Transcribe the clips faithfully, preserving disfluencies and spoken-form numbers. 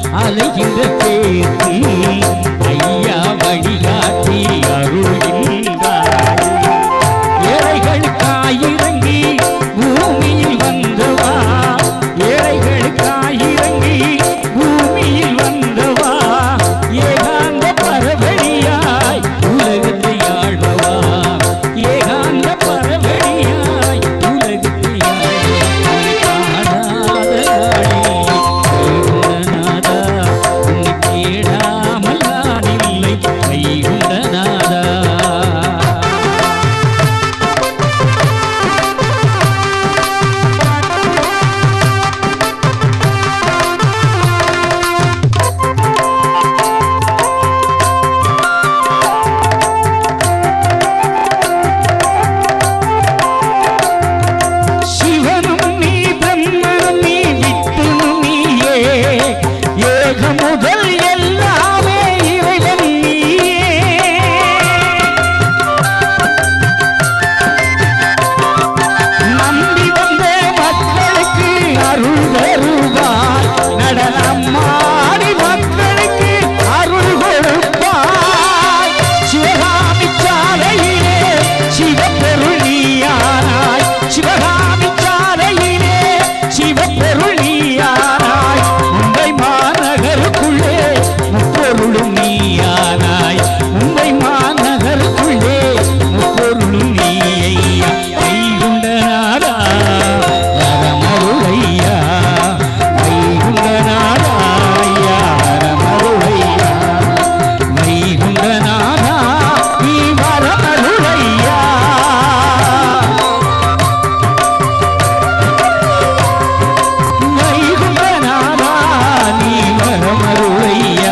அலைகின்ற பேசி ஐயா வழிகாட்டி அருள்கின்றார். ஏழைகளுக்காயிறங்கி பூமியில் வந்தவா, ஏழைகளுக்காயிறங்கி பூமியில் வந்தவா, ஏகாந்த பரவழியாய் உலகத்தை ஆழ்வவா, ஏகாந்த பரவழியாய் உலகத்தை தேடாமல் நான் இல்லை வைகுண்டநாதா. சிவனும் நீ பிரம்மனும் நீ விட்டுனும் நீயே, ஏக முதல் எல்லாமே இறைவன் நீயே. நம்பி வந்த மக்களுக்கு அருள் தருவார், நடனமாடி மக்களுக்கு அருள் கொடுப்பாய். சிவகாமி சாலையிலே சிவப்பொருள் நீயானாய், சிவகாமி சாலையிலே சிவப்பொருள் நீயானாய். மும்பை மாநகருக்குள்ளே முப்பொருளும் நீயானாய், மும்பை மாநகருக்குள்ளே முப்பொருளும் நீயா. வைகுண்டநாதா வரமருளையா, வைகுண்டநாதா ஐயா வரமருளையா, வைகுண்டநாதா நீ வரமருளையா. வைகுண்டநாதா நீ வரமருளையா.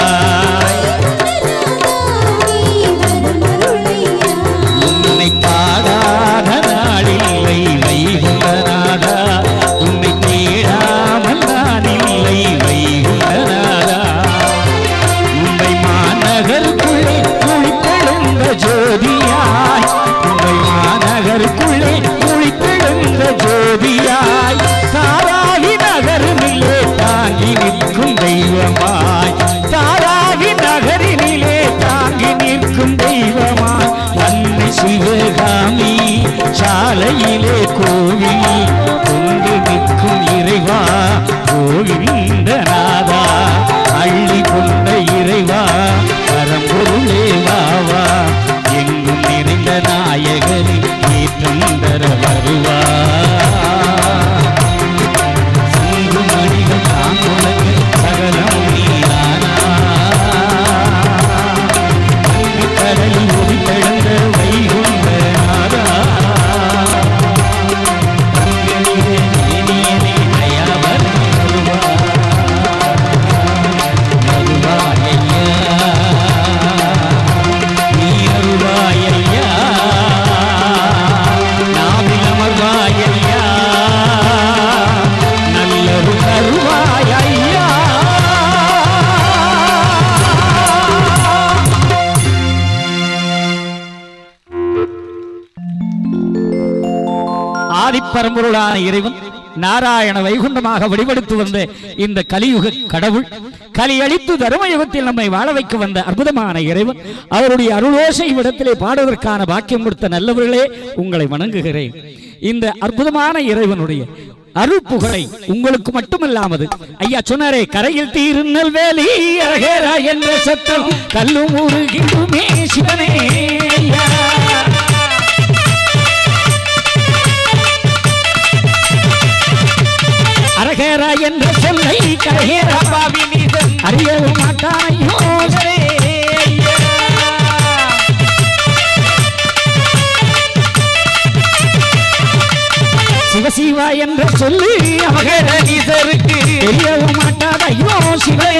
உன்னை பாடாத நாளில்லை வைகுண்டநாதா, உன்னை தேடாமல் நானில்லை வைகுண்டநாதா. உன்னை மாநகருக்குள்ளே குளித்தெழுந்த ஜோதியாய், உன்னை மாநகருக்குள்ளே குளித்தெழுந்த ஜோதியாய். தாராவி நகரினிலே தாங்கி நிற்கும் தெய்வமாய், தாராவி நகரினிலே தாங்கி நிற்கும் தெய்வமாய். அன்னை சிவகாமி சாலையிலே கோவில் கொண்டு நிற்கும் இறைவா கோவிந்தநாதா. அள்ளி கொண்ட இறைவா பரம்பொருளே வாவா, எங்கும் நிறைந்த நாயகனே ஏற்றம் தர வருவா. சங்கு மணிகள் தாங்குலகு சகலம் நீரானா, அங்கு கடலில் ஒளித்தெழுந்த வைகுண்டநாதா. அங்கனிலே இனியனே தயாவரே வருவா, வருவாயையா நீ அருள்வாயையா, நாவில் அமர்வாயையா, நல்லது தருவாயையா. ஆதிப்பரம்பொருளான இறைவன் நாராயண வைகுண்டமாக வழிபடுத்து வந்த இந்த கலியுக கடவுள், கலியளித்து தர்மயுகத்தில் நம்மை வாழ வைக்க வந்த அற்புதமான இறைவன், அவருடைய அருளோசை இவ்விடத்திலே பாடுவதற்கான பாக்கியம் கொடுத்த நல்லவர்களே உங்களை வணங்குகிறேன். இந்த அற்புதமான இறைவனுடைய அருள் புகழை உங்களுக்கு மட்டுமல்லாமது ஐயா சொன்னாரே, கரையில் தீருநெல்வேலி அரகேரா என்ற சத்தம் கல்லும் ஊருகின்றுமே சிவனே. அரகேரா என்ற சொல்லை கரகேரா பாவி மீதன் அறியவும் மாட்டானையோ. சிவசிவா என்ற சொல்லி அவகரீசருக்கு தெரியவும் மாட்டாதையோ சிவே.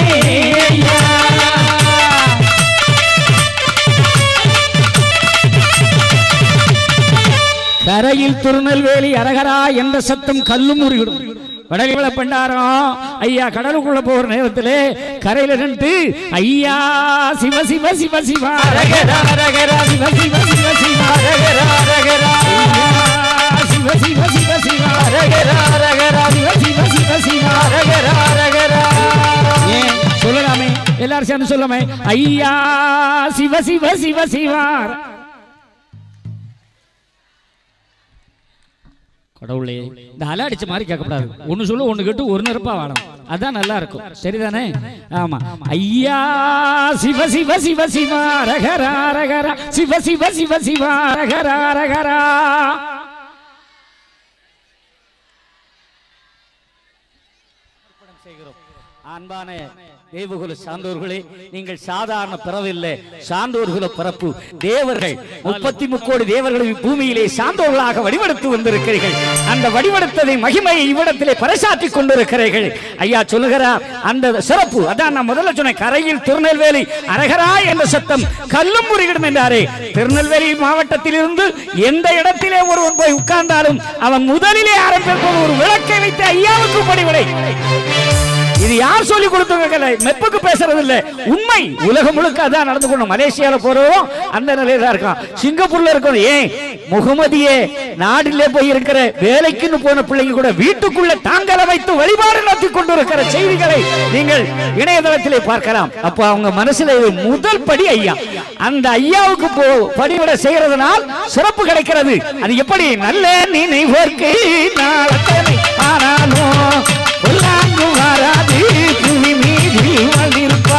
கரையில் திருநெல்வேலி அரகரா என்ற சத்தம் கல்லும் முறிவிடும். வடலிவள பண்டாரம் ஐயா கடலுக்குள்ள போற நேரத்திலே கரையில நின்று ஐயா சிவ சிவ சிவ சிவ அரகரா அரகரா சிவ சிவ சிவ சிவ அரகரா அரகரா சிவ சிவ சிவ சிவ அரகரா அரகரா சிவ சிவ சிவ சிவ அரகரா அரகரா எல்லாரும் சேர்ந்து சொல்லுமே, ஐயா சிவ சிவ சிவ சிவார். கடவுளே, இந்த அலை அடிச்ச மாதிரி கேட்கக்கூடாது. ஒன்னு சொல்லு ஒன்னு கேட்டு ஒரு நிரப்பா வாழும், அதான் நல்லா இருக்கும். சரிதானே? ஆமா. ஐயா சிவ சிவ சிவ சிவா ரகரா ரகரா சிவ சிவ சிவ சிவா ரகரா ரகரா. அன்பான தேவகுல சான்றோர்களே, நீங்கள் சாதாரண பிறவில்லை, சான்றோர்கள பிறப்பு. தேவர்கள் முப்பத்தி முக்கோடி தேவர்களை பூமியிலே சான்றோர்களாக வடிவெடுத்து வந்திருக்கிறீர்கள். அந்த வடிவெடுத்ததை மகிமையை இவ்விடத்திலே பறைசாற்றி கொண்டிருக்கிறீர்கள். ஐயா சொல்லுகிறார், அந்த சிறப்பு அதான் நான் முதல்ல சொன்ன, கரையில் திருநெல்வேலி அரகரா என்ற சத்தம் கல்லும் முறிகிடும் என்றாரே. திருநெல்வேலி மாவட்டத்தில் இருந்து எந்த இடத்திலே ஒருவன் போய் உட்கார்ந்தாலும் அவன் முதலிலே ஆரம்பிப்பது ஒரு விளக்கை வைத்து ஐயாவுக்கு படிவிடை. இது யார் சொல்லி கொடுத்தவங்க? மெப்புக்கு பேசுறது இல்ல, உண்மை. உலகம் முழுக்க அதான் நடந்து கொண்டு. மலேசியால போறோம் அந்த நிலையில இருக்கான், சிங்கப்பூர்ல இருக்கோம். ஏன் முகமதியே நாட்டிலே போய் இருக்கிற வேலைக்குன்னு போன பிள்ளைங்க கூட வீட்டுக்குள்ள தாங்களை வைத்து வழிபாடு நடத்தி கொண்டிருக்கிற செய்திகளை நீங்கள் இணையதளத்திலே பார்க்கலாம். அப்ப அவங்க மனசுல முதல் படி ஐயா. அந்த ஐயாவுக்கு போ படிவிட செய்யறதுனால் சிறப்பு கிடைக்கிறது. அது எப்படி? நல்ல நினைவோர்க்கு ஆனாலும் வராது புவி மீது வந்திருப்பா.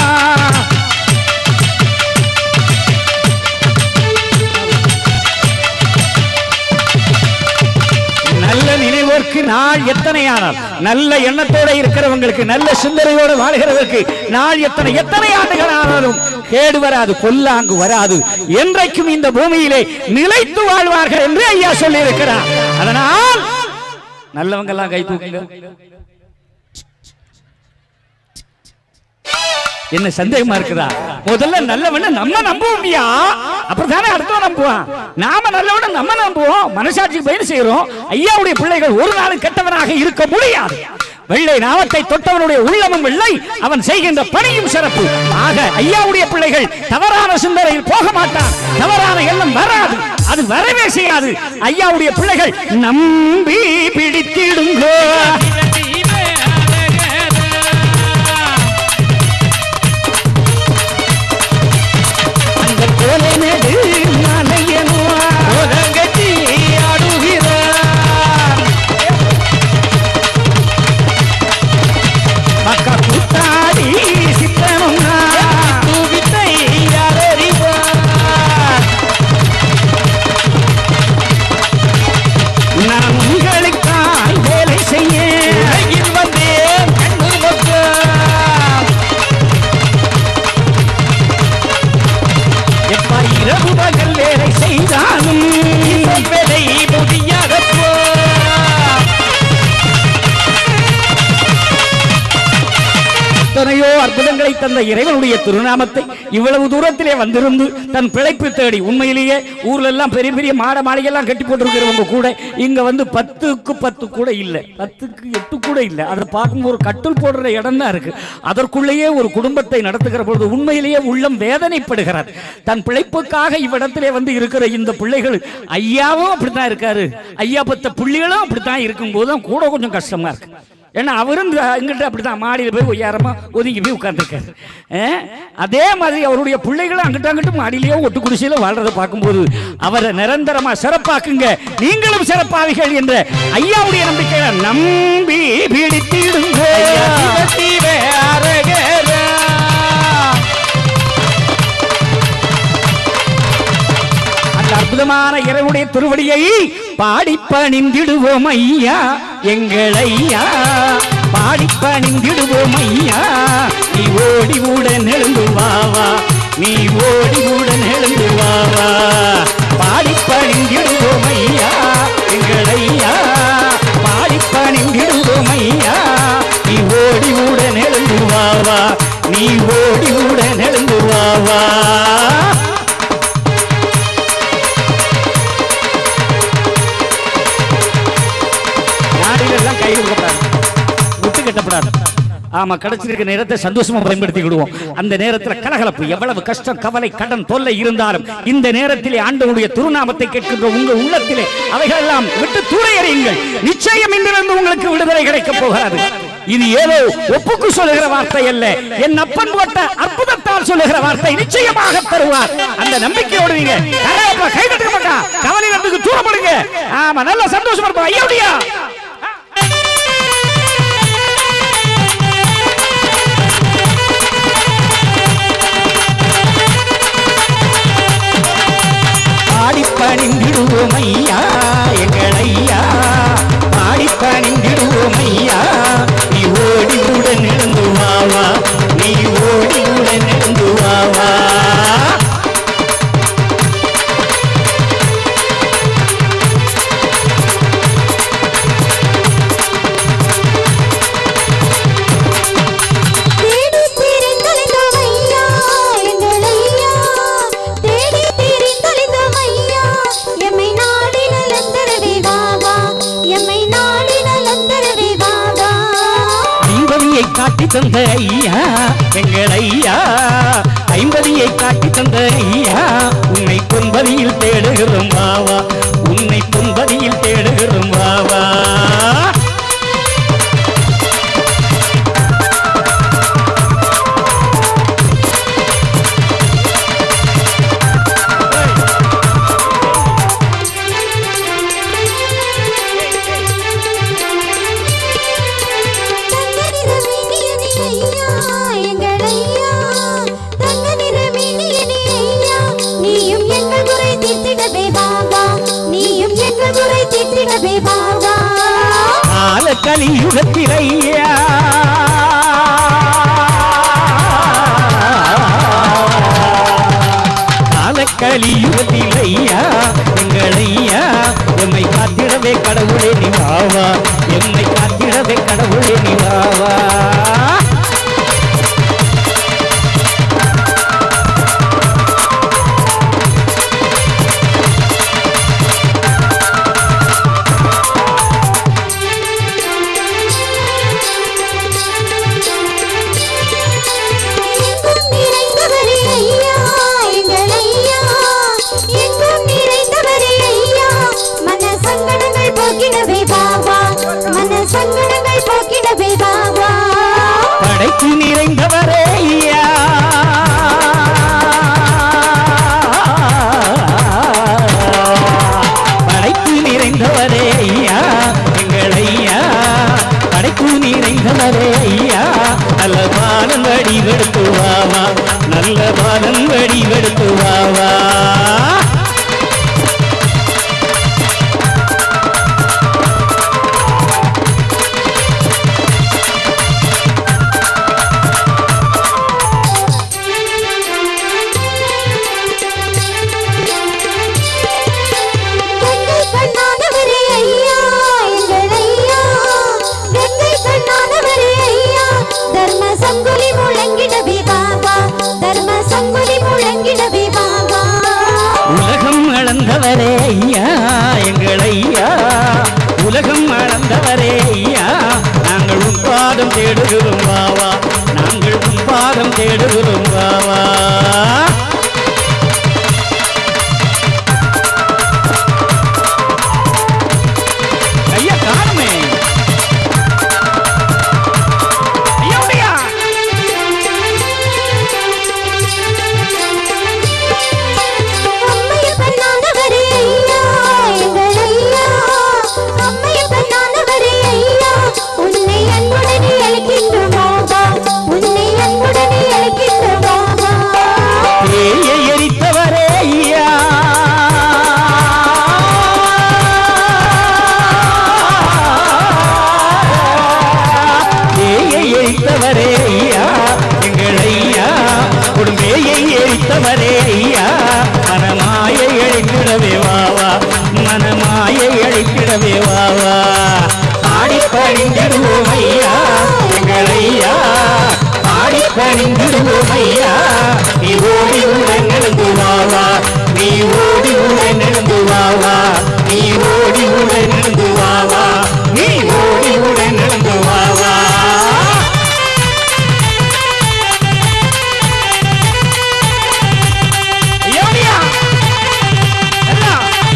நல்ல நினைவோர்க்கு நாள் எத்தனையானால், நல்ல எண்ணத்தோட இருக்கிறவங்களுக்கு, நல்ல சிந்தனையோடு வாழ்கிறவருக்கு நாள் எத்தனை எத்தனை ஆண்டுகள் ஆனாலும் கேடு வராது, கொல்லாங்கு வராது, என்றைக்கும் இந்த பூமியிலே நிலைத்து வாழ்வார்கள் என்று ஐயா சொல்லி இருக்கிறார். அதனால் நல்லவங்க எல்லாம் கை தூக்குங்க. என்ன சந்தேகமா இருக்குதா? முதல்ல நல்லவன நம்ம நம்புவோம்யா, அப்படித்தானே அடுத்தவன் நம்புவான். நாம நல்லவன நம்ம நம்புவோம், மனசாட்சிக்கு பயன் செய்யறோம். ஐயாவுடைய பிள்ளைகள் ஒரு நாளும் கெட்டவனாக இருக்க முடியாது. வெள்ளை நாமத்தை தொட்டவனுடைய உள்ளமும் வெள்ளை, அவன் செய்கின்ற பணியும் சிறப்பு. ஆக ஐயாவுடைய பிள்ளைகள் தவறான சிந்தனையில் போக மாட்டான், தவறான எண்ணம் வராது, அது வரவே செய்யாது. ஐயாவுடைய பிள்ளைகள் நம்பி பிடித்திடுங்கோ. அற்புதங்களை தந்த இறைவனுடைய திருநாமத்தை இவ்வளவு தூரத்திலே வந்திருந்து தன் பிழைப்பு தேடி, உண்மையிலேயே ஊர்ல எல்லாம் பெரிய பெரிய மாட மாளிகை எல்லாம் கட்டி போட்டிருக்கிறவங்க கூட இங்க வந்து பத்துக்கு பத்து கூட இல்ல, பத்துக்கு எட்டு கூட இல்ல. அதை பார்க்கும் ஒரு கட்டில் போடுற இடம் தான் இருக்கு. அதற்குள்ளேயே ஒரு குடும்பத்தை நடத்துகிற பொழுது உண்மையிலேயே உள்ளம் வேதனைப்படுகிறார். தன் பிழைப்புக்காக இவ்விடத்திலே வந்து இருக்கிற இந்த பிள்ளைகள், ஐயாவும் அப்படித்தான் இருக்காரு, ஐயா பத்த பிள்ளைகளும் அப்படித்தான் இருக்கும் போது கூட கொஞ்சம் கஷ்டமா இருக்கு. ஏன்னா அவரும் இங்கிட்ட அப்படித்தான் மாடியில் போய் ஒய்யாரமா ஒதுங்கி போய் உட்கார்ந்துருக்காரு. அதே மாதிரி அவருடைய பிள்ளைகளும் அங்கிட்ட அங்கிட்ட மாடியிலேயோ ஒட்டு குடிசையில வாழ்றதை பார்க்கும்போது அவரை நிரந்தரமா சிறப்பாக்குங்க, நீங்களும் சிறப்பாவீர்கள் என்ற ஐயாவுடைய நம்பிக்கையை நம்பி பிடித்திடுங்க. அந்த அற்புதமான இறைவனுடைய திருவடியை பாடி பணிந்திடுவோம் ஐயா, எங்கள் ஐயா பாடி பணிந்திடுவோம் ஐயா. நீ ஓடி உடன் எழுந்து வாவா, நீ ஓடி உடன் எழுந்து வாவா. பாடி பணிந்திடுவோம் ஐயா, எங்கள் ஐயா பாடி பணிந்திடுவோம் ஐயா. நீ ஓடி உடன் எழுந்து வாவா, நீ ஓடி உடன் எழுந்து வாவா. ஆமா, கிடைச்சிருக்க நேரத்தை சந்தோஷமா பயன்படுத்திக்கிடுவோம். அந்த நேரத்தில் கலகலப்பு, எவ்வளவு கஷ்டம், கவலை, கடன், தொல்லை இருந்தாலும் இந்த நேரத்திலே ஆண்டவருடைய திருநாமத்தை கேட்கின்ற உங்கள் உள்ளத்திலே அவைகள் எல்லாம் விட்டு தூர எறியுங்கள். நிச்சயம் இன்றிலிருந்து உங்களுக்கு விடுதலை கிடைக்கப் போகிறது. இது ஏதோ ஒப்புக்கு சொல்லுகிற வார்த்தை அல்ல, என் அப்பன் போட்ட அற்புதத்தால் சொல்லுகிற வார்த்தை. நிச்சயமாக தருவார். அந்த நம்பிக்கையோடு நீங்க கை தட்டுக்க மாட்டா, கவலை நம்புக்கு தூரப்படுங்க. ஆமா, நல்ல சந்தோஷமா இருப்போம். ஐயா பாடிப்பணிந்திடுவோம் ஐயா, எங்கள் ஐயா பாடிப்பணிந்திடுவோம் ஐயா. நீ ஓடி உடன் எழுந்து வாவா, நீ ஓடி உடன் எழுந்து வாவா. காட்டி தந்த ஐயா, எங்கள் ஐயா ஐம்பதியை காட்டி தந்த ஐயா. உன்னை பொன்பதியில் தேடுகிறோம் வாவா, உன்னை பொன்பதியில் தேடுகிறோம் வாவா. கலியுகத்தில் ஐயா காலக்கலியுகத்தில் ஐயா, எங்கள் ஐயா எம்மை காத்திடவே கடவுளே நீ வாவா, எம்மை காத்திடவே கடவுளே நீ வாவா. படைப்பு நிறைந்தவரே ஐயா, படைப்பு நிறைந்தவரே ஐயா, எங்கள் ஐயா படைப்பு நிறைந்தவரே ஐயா. நல்ல பாலன் வடிவெடுத்து வாவா, நல்ல பாலன் வடிவெடுத்து வாவா. உலகம் அளந்தவரே ஐயா, எங்கள் ஐயா உலகம் அளந்தவரே ஐயா. நாங்கள் உன் பாதம் தேடுகிறோம் வாவா, நாங்கள் உன் பாதம் தேடுகிறோம் வாவா. ஐயா காணுமே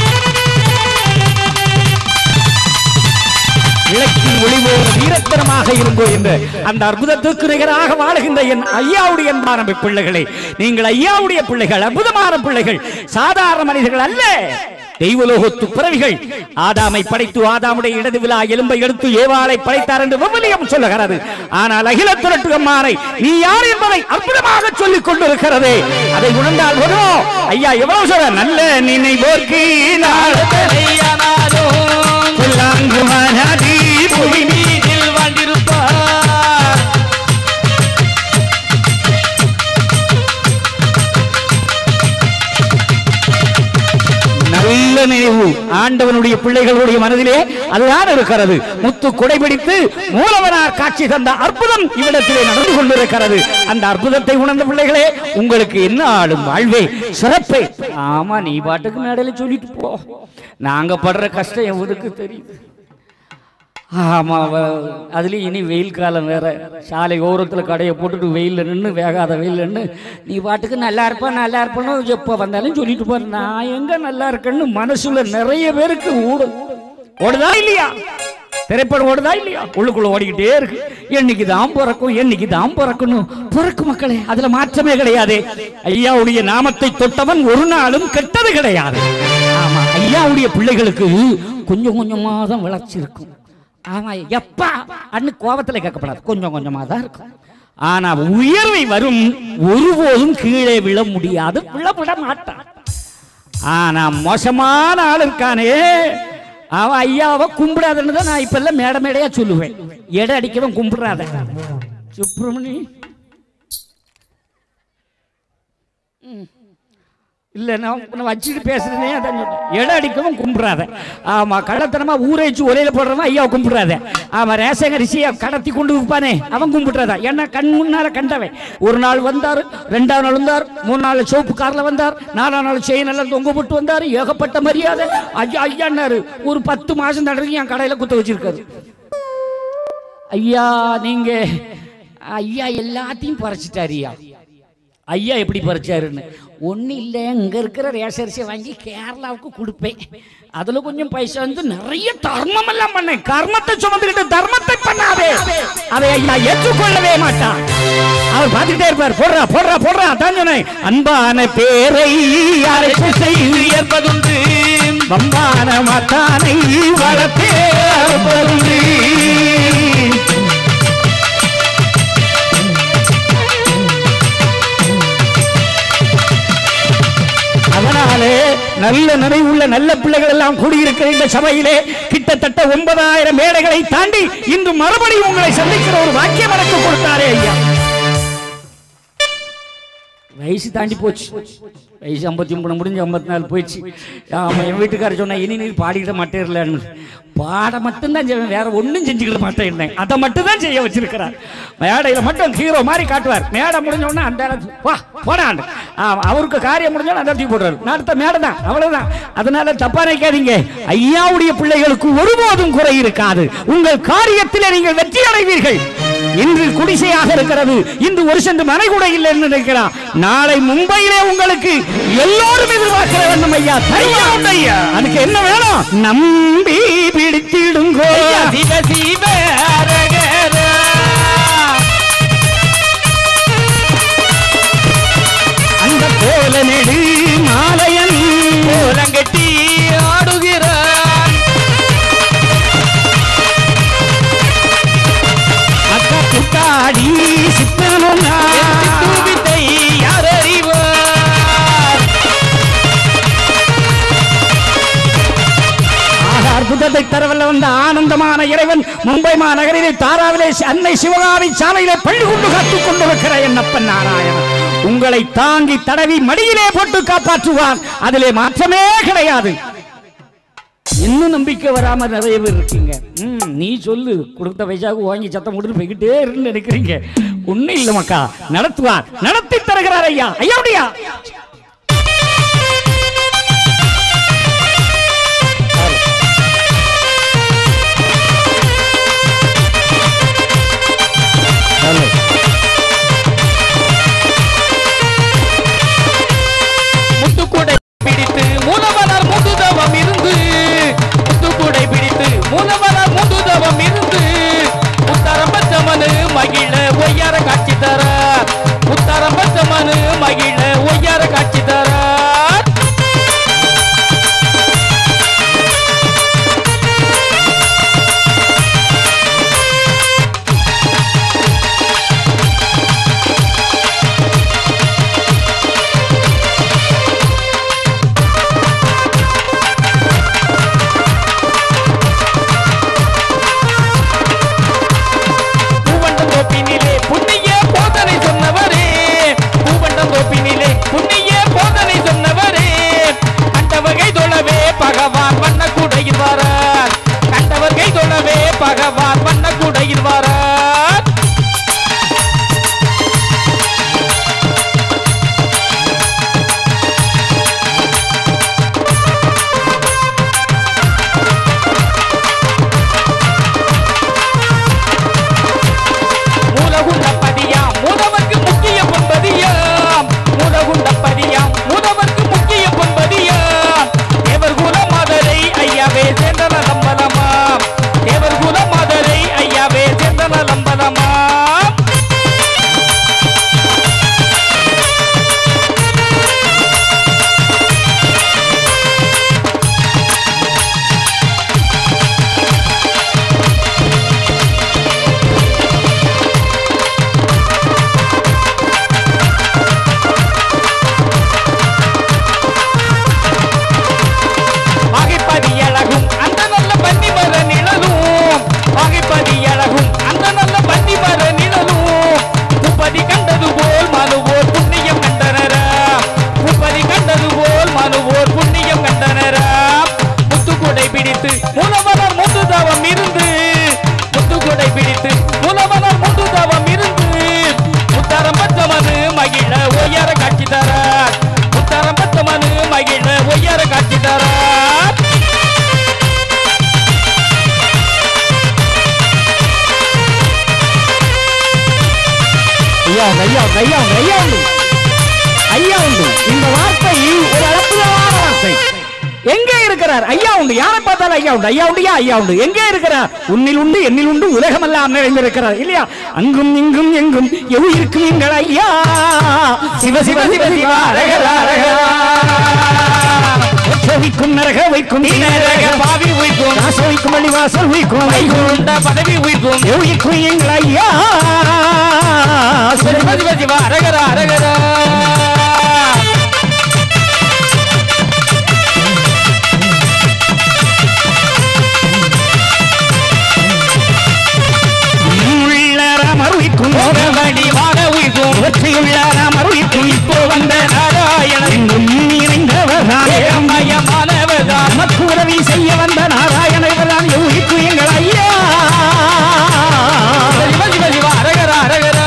வீரத்தனமாக இருங்கோ என்று அந்த அற்புதத்திற்கு நிகராக வாழுகின்ற என் ஐயாவுடைய அன்பான பிள்ளைகளே, நீங்கள் ஐயாவுடைய பிள்ளைகள், அற்புதமான பிள்ளைகள், சாதாரண மனிதர்கள் அல்ல, தெய்வலோகத்து பிறவிகள். ஆதாமை படைத்து ஆதாமுடைய இடது விழா எலும்பை எடுத்து ஏவாளை படைத்தார் என்று விவிலியம் சொல்லுகிறது. ஆனால் அகில திரட்டு அம்மானை நீ யார் என்பதை அற்புதமாக சொல்லிக் கொண்டிருக்கிறது. அதை உணர்ந்தால் வரும் ஐயா எவ்வளவு சொல்ற நல்ல நினைவோர்க்கு நினைவு ஆண்டவனுடைய பிள்ளைகளுடைய மனதிலே அதுதான் இருக்கிறது. முத்து குடைபிடித்து மூலவனார் காட்சி தந்த அற்புதம் இவ்விடத்திலே நடந்து கொண்டிருக்கிறது. அந்த அற்புதத்தை உணர்ந்த பிள்ளைகளே, உங்களுக்கு என்ன ஆளும் வாழ்வே சிறப்பே. ஆமா, நீ பாட்டுக்கு மேடையில சொல்லிட்டு போ, நாங்க படுற கஷ்டம் எவருக்கு தெரியுது. ஆமா, அதுலயும் இனி வெயில் காலம் வேற, சாலை ஓரத்தில் கடையை போட்டுட்டு வெயில நின்று வேகாத வெயில் நின்று நீ பாட்டுக்கு நல்லா இருப்பா நல்லா இருப்பேன்னு எப்போ வந்தாலும் சொல்லிட்டு போற. நான் எங்க நல்லா இருக்கேன்னு மனசுல நிறைய பேருக்கு ஊடு ஓடுதா இல்லையா, திரைப்படம் ஓடுதா இல்லையா, உள்ளுக்குள்ள ஓடிக்கிட்டே இருக்கு. என்னைக்கு தான் பிறக்கும் என்னைக்கு தான் பிறக்கணும், பிறக்கும் மக்களே, அதுல மாற்றமே கிடையாது. ஐயாவுடைய நாமத்தை தொட்டவன் ஒரு நாளும் கெட்டது கிடையாது. ஆமா, ஐயாவுடைய பிள்ளைகளுக்கு கொஞ்சம் கொஞ்சமா தான் வளர்ச்சி இருக்கும். ஆமா, எப்பா அன்னு கோபத்துல கேட்கப்படாது, கொஞ்சம் கொஞ்சமா தான் இருக்கும். ஆனா உயர்வை வரும், ஒருபோதும் கீழே விழ முடியாது, விழ விட மாட்டான். ஆனா மோசமான ஆள் இருக்கானே, அவன் ஐயாவை கும்பிடாதுன்னு தான் நான் இப்ப எல்லாம் மேட மேடையா சொல்லுவேன். எடை அடிக்கவன் கும்பிடாத சுப்பிரமணி இல்ல, நான் வச்சுட்டு பேசுறதே அதான் சொல்றேன். எடை அடிக்கவும் கும்பிடாத. ஆமா, கடத்தனமா ஊரேச்சு ஒலையில போடுறவன் ஐயா கும்பிடாத. ஆமா, ரேசங்க ரிஷியை கடத்தி கொண்டு விற்பானே அவன் கும்பிட்டுறதா. ஏன்னா கண் முன்னால கண்டவன். ஒரு நாள் வந்தார், ரெண்டாவது நாள் வந்தார், மூணு நாள் சோப்பு கார்ல வந்தார், நாலாம் நாள் செயின் எல்லாம் தொங்க போட்டு வந்தார், ஏகப்பட்ட மரியாதை. ஐயா ஐயான்னாரு. ஒரு பத்து மாசம் தடவை என் கடையில குத்த வச்சிருக்காரு. ஐயா நீங்க ஐயா எல்லாத்தையும் பறிச்சிட்டாரியா. ஐயா எப்படி பறிச்சாருன்னு ஒன்றும் இல்லை, இங்கே இருக்கிற ரேசரிசியை வாங்கி கேரளாவுக்கு கொடுப்பேன், அதில் கொஞ்சம் பைசா வந்து நிறைய தர்மம் எல்லாம் பண்ணேன். கர்மத்தை சுமந்துக்கிட்டு தர்மத்தை பண்ணாதே, அதை ஐயா ஏற்றுக்கொள்ளவே மாட்டான். அவர் பார்த்துட்டே இருப்பார், போடுறா போடுறா போடுறா தான் சொன்னேன். அன்பான பேரை ஏற்பதுண்டு, பம்பான மத்தானை வளர்த்தே அதனாலே நல்ல நினைவுள்ள நல்ல பிள்ளைகள் எல்லாம் கூடியிருக்கிற இந்த சபையிலே கிட்டத்தட்ட ஒன்பதாயிரம் மேடைகளை தாண்டி இன்று மறுபடியும் உங்களை சந்திக்கிற ஒரு வாக்கியம் எனக்கு கொடுத்தாரே ஐயா. வயசு தாண்டி போச்சு, வயசு ஐம்பத்தி ஒன்பது முடிஞ்சு ஐம்பத்தி நாலு போயிடுச்சு. ஆமா, என் வீட்டுக்காரர் சொன்னா இனி நீ பாடிக்கிட மாட்டேன், பாட மட்டும்தான் செய்வேன், வேற ஒன்றும் செஞ்சுக்கிட மாட்டேன், அதை மட்டும் தான் செய்ய வச்சிருக்கிறார். மேடையில் மட்டும் ஹீரோ மாதிரி காட்டுவார். மேடை முடிஞ்ச உடனே அந்த வா போடாண்டு அவருக்கு காரியம் முடிஞ்சோன்னு அந்த இடத்துக்கு போடுறாரு. நான் அடுத்த மேடை தான், அவ்வளவுதான். அதனால தப்பா நினைக்காதீங்க, ஐயாவுடைய பிள்ளைகளுக்கு ஒருபோதும் குறை இருக்காது. உங்கள் காரியத்திலே நீங்கள் வெற்றி அடைவீர்கள். இன்று குடிசையாக இருக்கிறது, இன்று ஒரு சென்று மனை கூட இல்லை என்று நினைக்கிறான். நாளை மும்பையிலே உங்களுக்கு எல்லோரும் எதிர்பார்க்கிற வேண்டும் ஐயா. ஐயா அதுக்கு என்ன வேணும்? நம்பி பிடித்திடுங்கோ. சிவ சிவ அந்த கோல நெடு மாலையன் கோலங்கட்டி ஆடுகிறான். அக்கா புத்தாடி சித்தனும் யார் அறிவார். அற்புதத்தை தரவல்ல வந்த ஆனந்தமான இறைவன் மும்பை மாநகரிலே தாராவிலே அன்னை சிவகாமி சாலையிலே பள்ளி கொண்டு காத்துக் கொண்டிருக்கிற என்னப்பன் நாராயணன் உங்களை தாங்கி தடவி மடியிலே போட்டு காப்பாற்றுவான். அதிலே மாற்றமே கிடையாது. இன்னும் நம்பிக்கை வராம நிறைய பேர் இருக்கீங்க. ம் நீ சொல்லு, கொடுத்த பைசாவுக்கு வாங்கி சத்தம் கொடுத்து போய்கிட்டே இருந்து நினைக்கிறீங்க. ஒன்னும் இல்ல மக்கா, நடத்துவார், நடத்தி தருகிறார் ஐயா. ஐயா முத்துக்கூடை பிடித்து மூலவனார் முதுதவம் இருந்து முத்துக்கூடை பிடித்து மூலவனார் முதுதவம் இருந்து முத்தரம்ப ஐயா ஐயா ஐயா ஐயா உண்டு ஐயா உண்டு. இந்த வார்த்தை ஒரு அற்புதமான வார்த்தை. எங்கே இருக்கிறார்? ஐயா உண்டு. யாரை பார்த்தாலும் ஐயா உண்டு. ஐயா உண்டு. ஐயா உண்டு. எங்கே இருக்கிறார்? உன்னில் உண்டு, என்னில் உண்டு, உலகமெல்லாம் நிறைந்திருக்கிறார் இல்லையா? அங்கும் இங்கும் எங்கும் எவ்விருக்கும் எங்கள் ஐயா. சிவ சிவ சிவ சிவா ரகரா ரகரா. வைக்கும் நரக வைக்கும் பாவி உயிக்கும் நாசம் வைக்கும் வழிவாசல் உயிக்கும் வைகுண்ட பதவி உயிக்கும் எவ்விருக்கும் எங்கள் ஐயா. சிவ சிவ சிவா ரகரா ரகரா. இப்போ வந்த நாராயணன் நமக்கு உதவி செய்ய வந்த நாராயணன் எங்கள் ஐயா. அரகரா அரகரா.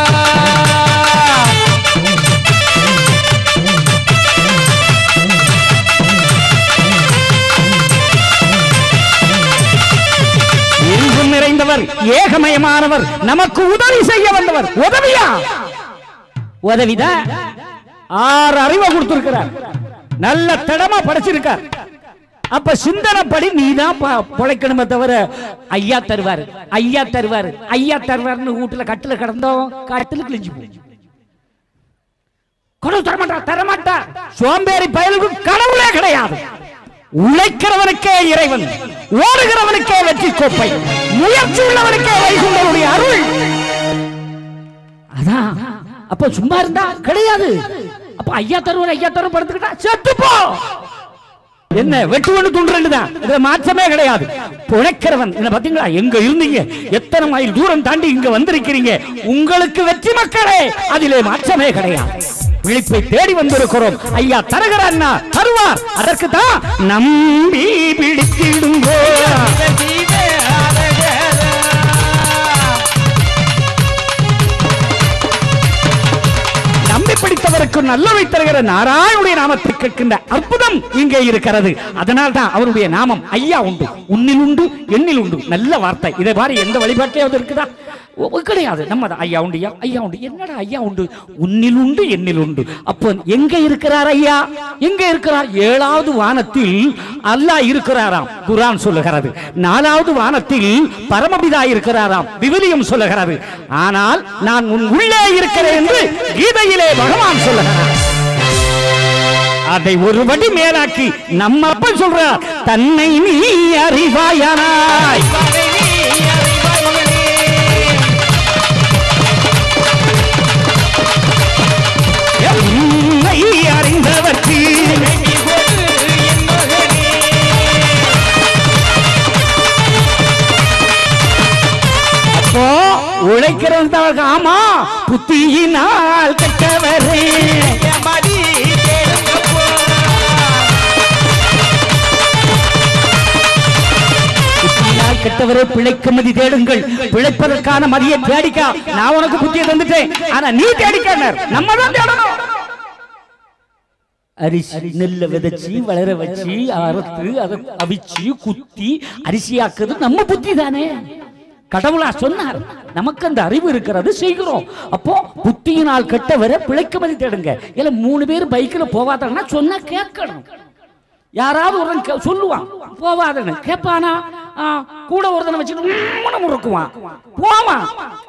எங்கும் நிறைந்தவர், ஏகமயமானவர், நமக்கு உதவி செய்ய வந்தவர். உதவியா? உதவிதான். ஆறு அறிவை கொடுத்திருக்கிறார், நல்ல தடமா படைச்சிருக்கார். அப்ப சிந்தனைப்படி நீதான் பொழைக்கணுமே தவிர ஐயா தருவாரு ஐயா தருவாரு ஐயா தருவாருன்னு வீட்டுல கட்டில கிடந்தோம், கட்டில கிழிஞ்சு போச்சு. கடவுள் தரமாட்டா தரமாட்டா. சோம்பேறி பயலுக்கு கடவுளே கிடையாது. உழைக்கிறவனுக்கே இறைவன், ஓடுகிறவனுக்கே வெற்றி கோப்பை, முயற்சி உள்ளவனுக்கே வைகுண்டருடைய அருள். அதான். அப்ப சும்மா இருந்தா கிடையாது. அப்ப ஐயா தருவன் ஐயா தருவன் படுத்துக்கிட்டா செத்துப்போ. என்ன வெட்டு ஒண்ணு துண்டு தான், இதுல மாற்றமே கிடையாது. புழைக்கிறவன் என்ன பாத்தீங்களா? எங்க இருந்தீங்க, எத்தனை மைல் தூரம் தாண்டி இங்க வந்திருக்கிறீங்க. உங்களுக்கு வெற்றி மக்களே, அதிலே மாற்றமே கிடையாது. விழிப்பை தேடி வந்திருக்கிறோம். ஐயா தருகிறார், தருவார். அதற்கு தான் நம்பி பிடித்திடுங்கோ. நம்பி பிடித்தவருக்கு நல்லவை தருகிற நாராயணுடைய நாமத்தை கேட்கின்ற அற்புதம் இங்கே இருக்கிறது. அதனால் தான் அவருடைய நாமம் ஐயா உண்டு. உன்னில் உண்டு, எண்ணில் உண்டு. நல்ல வார்த்தை. இதை பாரு, எந்த வழிபாட்டையாவது இருக்குதா? கிடையாது. நம்ம ஐயா உண்டு, ஐயா உண்டு. என்னடா ஐயா உண்டு? உன்னில் உண்டு, எண்ணில் உண்டு. அப்போ எங்க இருக்கிறார் ஐயா? எங்க இருக்கிறார்? ஏழாவது வானத்தில் அல்லாஹ் இருக்கிறாராம், குர்ஆன் சொல்லுகிறது. நாலாவது வானத்தில் பரமபிதா இருக்கிறாராம், விவிலியம் சொல்லுகிறது. ஆனால் நான் உன் உள்ளே இருக்கிறேன் என்று கீதையிலே பகவான் சொல்லுகிறார். அதை ஒருபடி மேலாக்கி நம்ம அப்ப சொல்றார், தன்னை நீ அறிவாயானாய். அறிந்தவர்க்கு அப்போ உழைக்கிறவன். ஆமா, புத்தியினால் கெட்டவரே கெட்டவரே பிழைக்க மதி தேடுங்கள். பிழைப்பதற்கான மதியை தேடிக்க. நான் உனக்கு புத்தியை தந்துட்டேன், ஆனா நீ தேடிக்க. நம்ம தான் தேடணும். அரிசி நெல்ல விதைச்சி வளர வச்சு அறுத்து அதை அவிச்சு குத்தி அரிசியாக்குறது நம்ம புத்தி தானே. கடவுளா சொன்னார், நமக்கு அந்த அறிவு இருக்கிறது, செய்கிறோம். அப்போ புத்தியினால் கெட்டவரை பிழைக்க மதி தேடுங்க. இல்ல மூணு பேர் பைக்ல போவாதாங்கன்னா சொன்னா கேட்கணும். யாராவது ஒரு சொல்லுவான் போவாதன்னு, கேட்பானா? கூட ஒருத்தனை வச்சுட்டு முறுக்குவான், போவான்,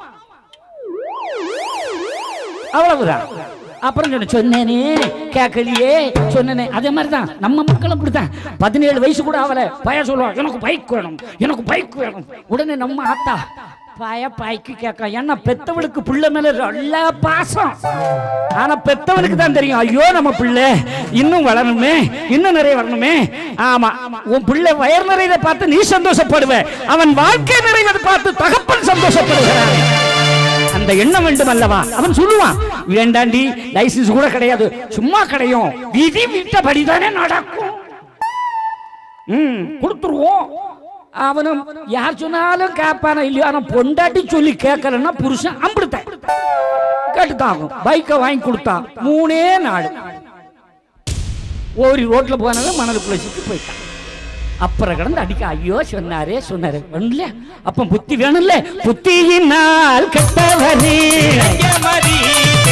அவ்வளவுதான். அப்புறம் சொன்ன சொன்னேனே கேட்கலையே சொன்னேனே. அதே மாதிரிதான் நம்ம மக்களும் அப்படித்தான். பதினேழு வயசு கூட அவளை பய சொல்லுவான், எனக்கு பைக் வேணும், எனக்கு பைக் வேணும். உடனே நம்ம ஆத்தா பய பைக்கு கேட்க. ஏன்னா பெத்தவளுக்கு பிள்ளை மேல நல்ல பாசம். ஆனா பெத்தவனுக்கு தான் தெரியும், ஐயோ நம்ம பிள்ளை இன்னும் வளரணுமே, இன்னும் நிறைய வரணுமே. ஆமா, உன் பிள்ளை வயர் நிறையதை பார்த்து நீ சந்தோஷப்படுவ, அவன் வாழ்க்கை நிறைவதை பார்த்து தகப்பன் சந்தோஷப்படுகிறான். அந்த எண்ணம் வேண்டும் அல்லவா? அவன் சொல்லுவான், வேண்டாண்டி லைசன்ஸ் கூட கிடையாது, சும்மா கிடையும், விதி விட்டபடிதானே நடக்கும், ம் கொடுத்துருவோம். அவனும் யார் சொன்னாலும் கேட்பான இல்லையோ. ஆனா பொண்டாட்டி சொல்லி கேட்கலன்னா புருஷன் அம்பிடுத்தான் கேட்டுத்தாகும். பைக்கை வாங்கி கொடுத்தா மூணே நாள் ஒரு ரோட்ல போனாலும் மணலுக்குள்ள சிக்கி போயிட்டான். அப்புறம் கடந்து அடிக்க, ஐயோ சொன்னாரே சொன்னாரு ஒண்ணுல. அப்ப புத்தி வேணும்ல, புத்தியினால் கெட்டவரே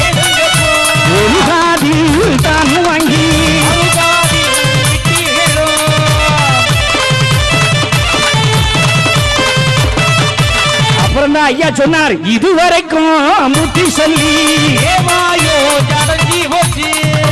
அப்பதான் ஐயா சொன்னார், இதுவரைக்கும் முத்தி சொல்லி ஏவாயோ ஜடங்கி போச்சு.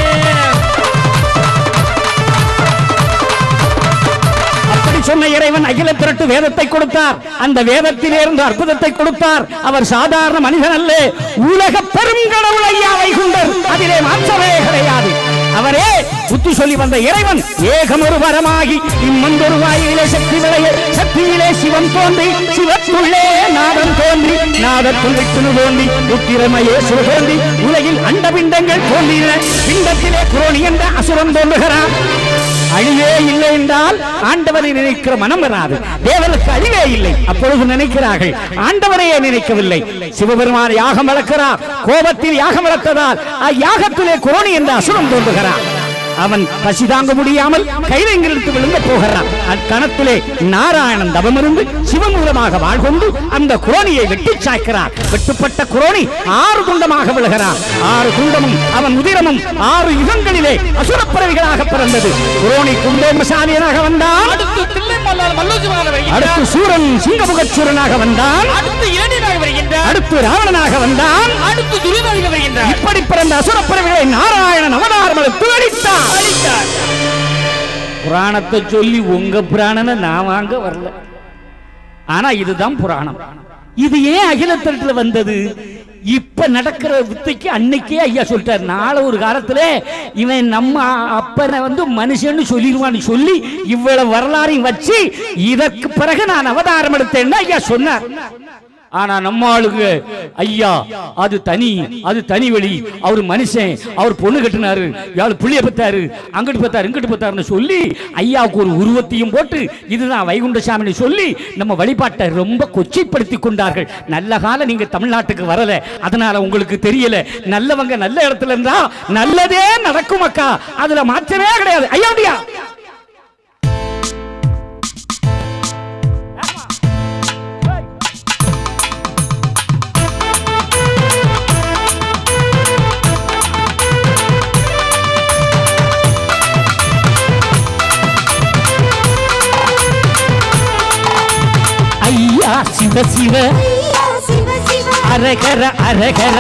அப்படி சொன்ன இறைவன் அகில திரட்டு வேதத்தை கொடுத்தார். அந்த வேதத்திலே இருந்து அற்புதத்தை கொடுத்தார். அவர் சாதாரண மனிதன் அல்ல, உலக பெருங்கடவுள் ஐயா வைகுண்டர். அதிலே மாற்றமே கிடையாது. அவரே புத்தி சொல்லி வந்த இறைவன் ஏகமொரு வரமாகி இம்மந்தொரு வாயிலே சக்தி விளைய, சக்தியிலே சிவம் தோன்றி, சிவத்துள்ளே நாதம் தோன்றி, நாதத்துள் விஷ்ணு தோன்றி, உத்திரமயே சிவ தோன்றி, உலகில் அண்டபிண்டங்கள் தோன்றின. பிண்டத்திலே குரோணி என்ற அசுரம் தோன்றுகிறார். அழிவே இல்லை என்றால் ஆண்டவரை நினைக்கிற மனம் வராது. தேவனுக்கு அழிவே இல்லை, அப்பொழுது நினைக்கிறார்கள். ஆண்டவரையே நினைக்கவில்லை. சிவபெருமான் யாகம் வளர்க்கிறார். கோபத்தில் யாகம் வளர்த்ததால் யாகத்திலே குரோணி என்ற அசுரம் தோன்றுகிறார். அவன் பசி தாங்க முடியாமல் கைலங்கிலிருந்து விழுந்து போகிறான். அக்கணத்திலே நாராயணன் தவமிருந்து சிவமூலமாக வாழ்கொண்டு அந்த குரோணியை வெட்டி சாய்க்கிறார். வெட்டுப்பட்ட குரோணி ஆறு குண்டமாக விழுகிறார். ஆறு குண்டமும் அவன் உதிரமும் ஆறு யுகங்களிலே அசுரப்பறவைகளாக பிறந்தது. குரோணி குண்டோமசாலியனாக வந்தான். அடுத்து சூரன் சிங்கமுகச்சூரனாக வந்தான். அடுத்து ராவணனாக வந்தான். அடுத்து துரியோதனனாக வருகின்றான். இப்படி பிறந்த அசுரப்பறவைகளை நாராயணன் அவதாரம் எடுத்து அழித்தார். புராணத்தை சொல்லி உங்க புராணனை நான் வாங்க வரல. ஆனா இதுதான் புராணம். இது ஏன் அகிலத்திரத்துல வந்தது? இப்ப நடக்கிற வித்தைக்கு அன்னைக்கே ஐயா சொல்லிட்டார். நாளை ஒரு காலத்துல இவன் நம்ம அப்பனை வந்து மனுஷன்னு சொல்லிடுவான்னு சொல்லி இவ்வளவு வரலாறையும் வச்சு இதற்கு பிறகு நான் அவதாரம் எடுத்தேன்னு ஐயா சொன்னார். ஆனா நம்ம ஆளுங்க ஐயா அது தனி, அது தனி வழி, அவர் மனுஷன், அவர் பொண்ணு கட்டினாரு, யாரு புள்ளிய பத்தாரு, அங்கிட்டு பத்தாரு இங்கிட்டு பத்தாருன்னு சொல்லி ஐயாவுக்கு ஒரு உருவத்தையும் போட்டு இதுதான் வைகுண்டசாமி சொல்லி நம்ம வழிபாட்டை ரொம்ப கொச்சைப்படுத்தி கொண்டார்கள். நல்ல காலம் நீங்க தமிழ்நாட்டுக்கு வரல, அதனால உங்களுக்கு தெரியல. நல்லவங்க நல்ல இடத்துல இருந்தா நல்லதே நடக்கும் அக்கா, அதுல மாற்றமே கிடையாது. ஐயா சிவ சிவ அரகர அரகர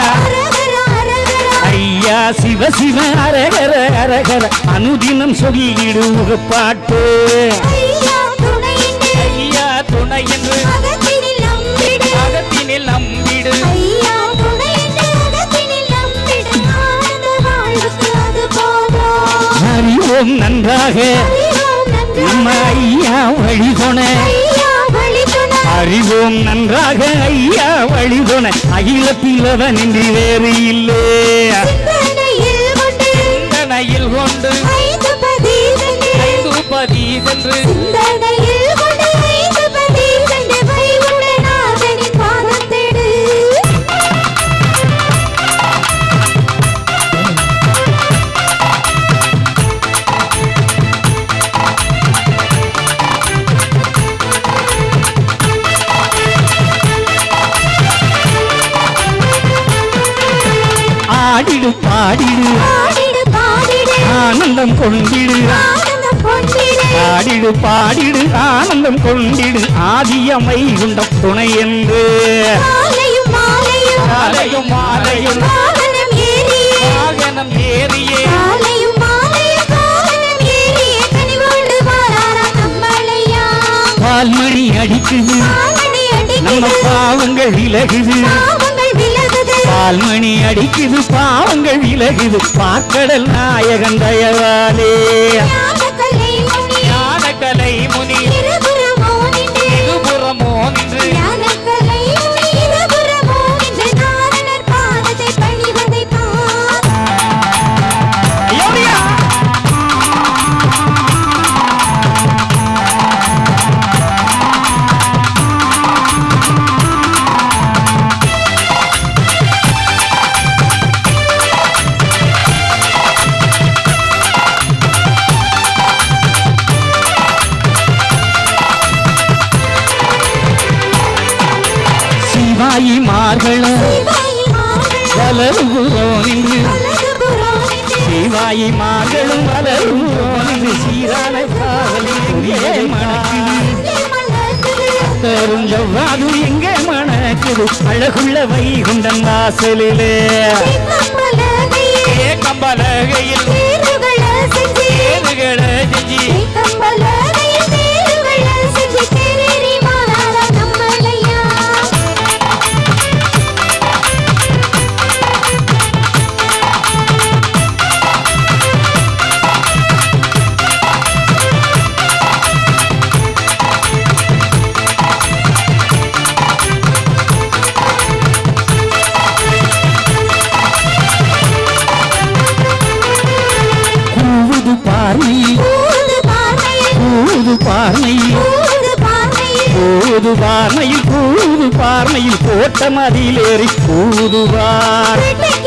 ஐயா சிவ சிவ அரகர அரகர அனுதினம் சொல்லிடுக பாட்டு. ஐயா துணை என்று அகத்தினில் நம்பிடு. அறிவோம் நன்றாக நம்ம ஐயா வழி துணை. அறிவோம் நன்றாக ஐயா வழி துணை. அகிலத்தில் அவன் இன்றி வேறு இல்லை. சிந்தனையில் கொண்டு ஐந்து பதி சென்று பாடிடு பாடிடு ஆனந்தம் கொண்டிடு. பாடிடு பாடிடு ஆனந்தம் கொண்டிடு. ஆதியமை குண்ட துணை என்று மாலையும் மாலையும் வாகனம் ஏறியே பால்மணி அடிக்குது நம்ம பாவங்கள் விலகுது. பால்மணி அடிக்குது பாவங்கள் விலகுது. பார்க்கடல் நாயகன் தயவாலே ஞானக்கலை முனி இருபுறமோ நின்று சிவாயி மார்களும் வளரும் சீரான காவலி மணக்குது. தெரிஞ்சவாது எங்கே மணக்குது. மணக்குது அழகுள்ள வைகுண்டன் வாசலிலே கம்பலகையில் செஞ்சு பார்னையில் கூது பார்னையில் போட்ட மதிலேறி கூதுவார்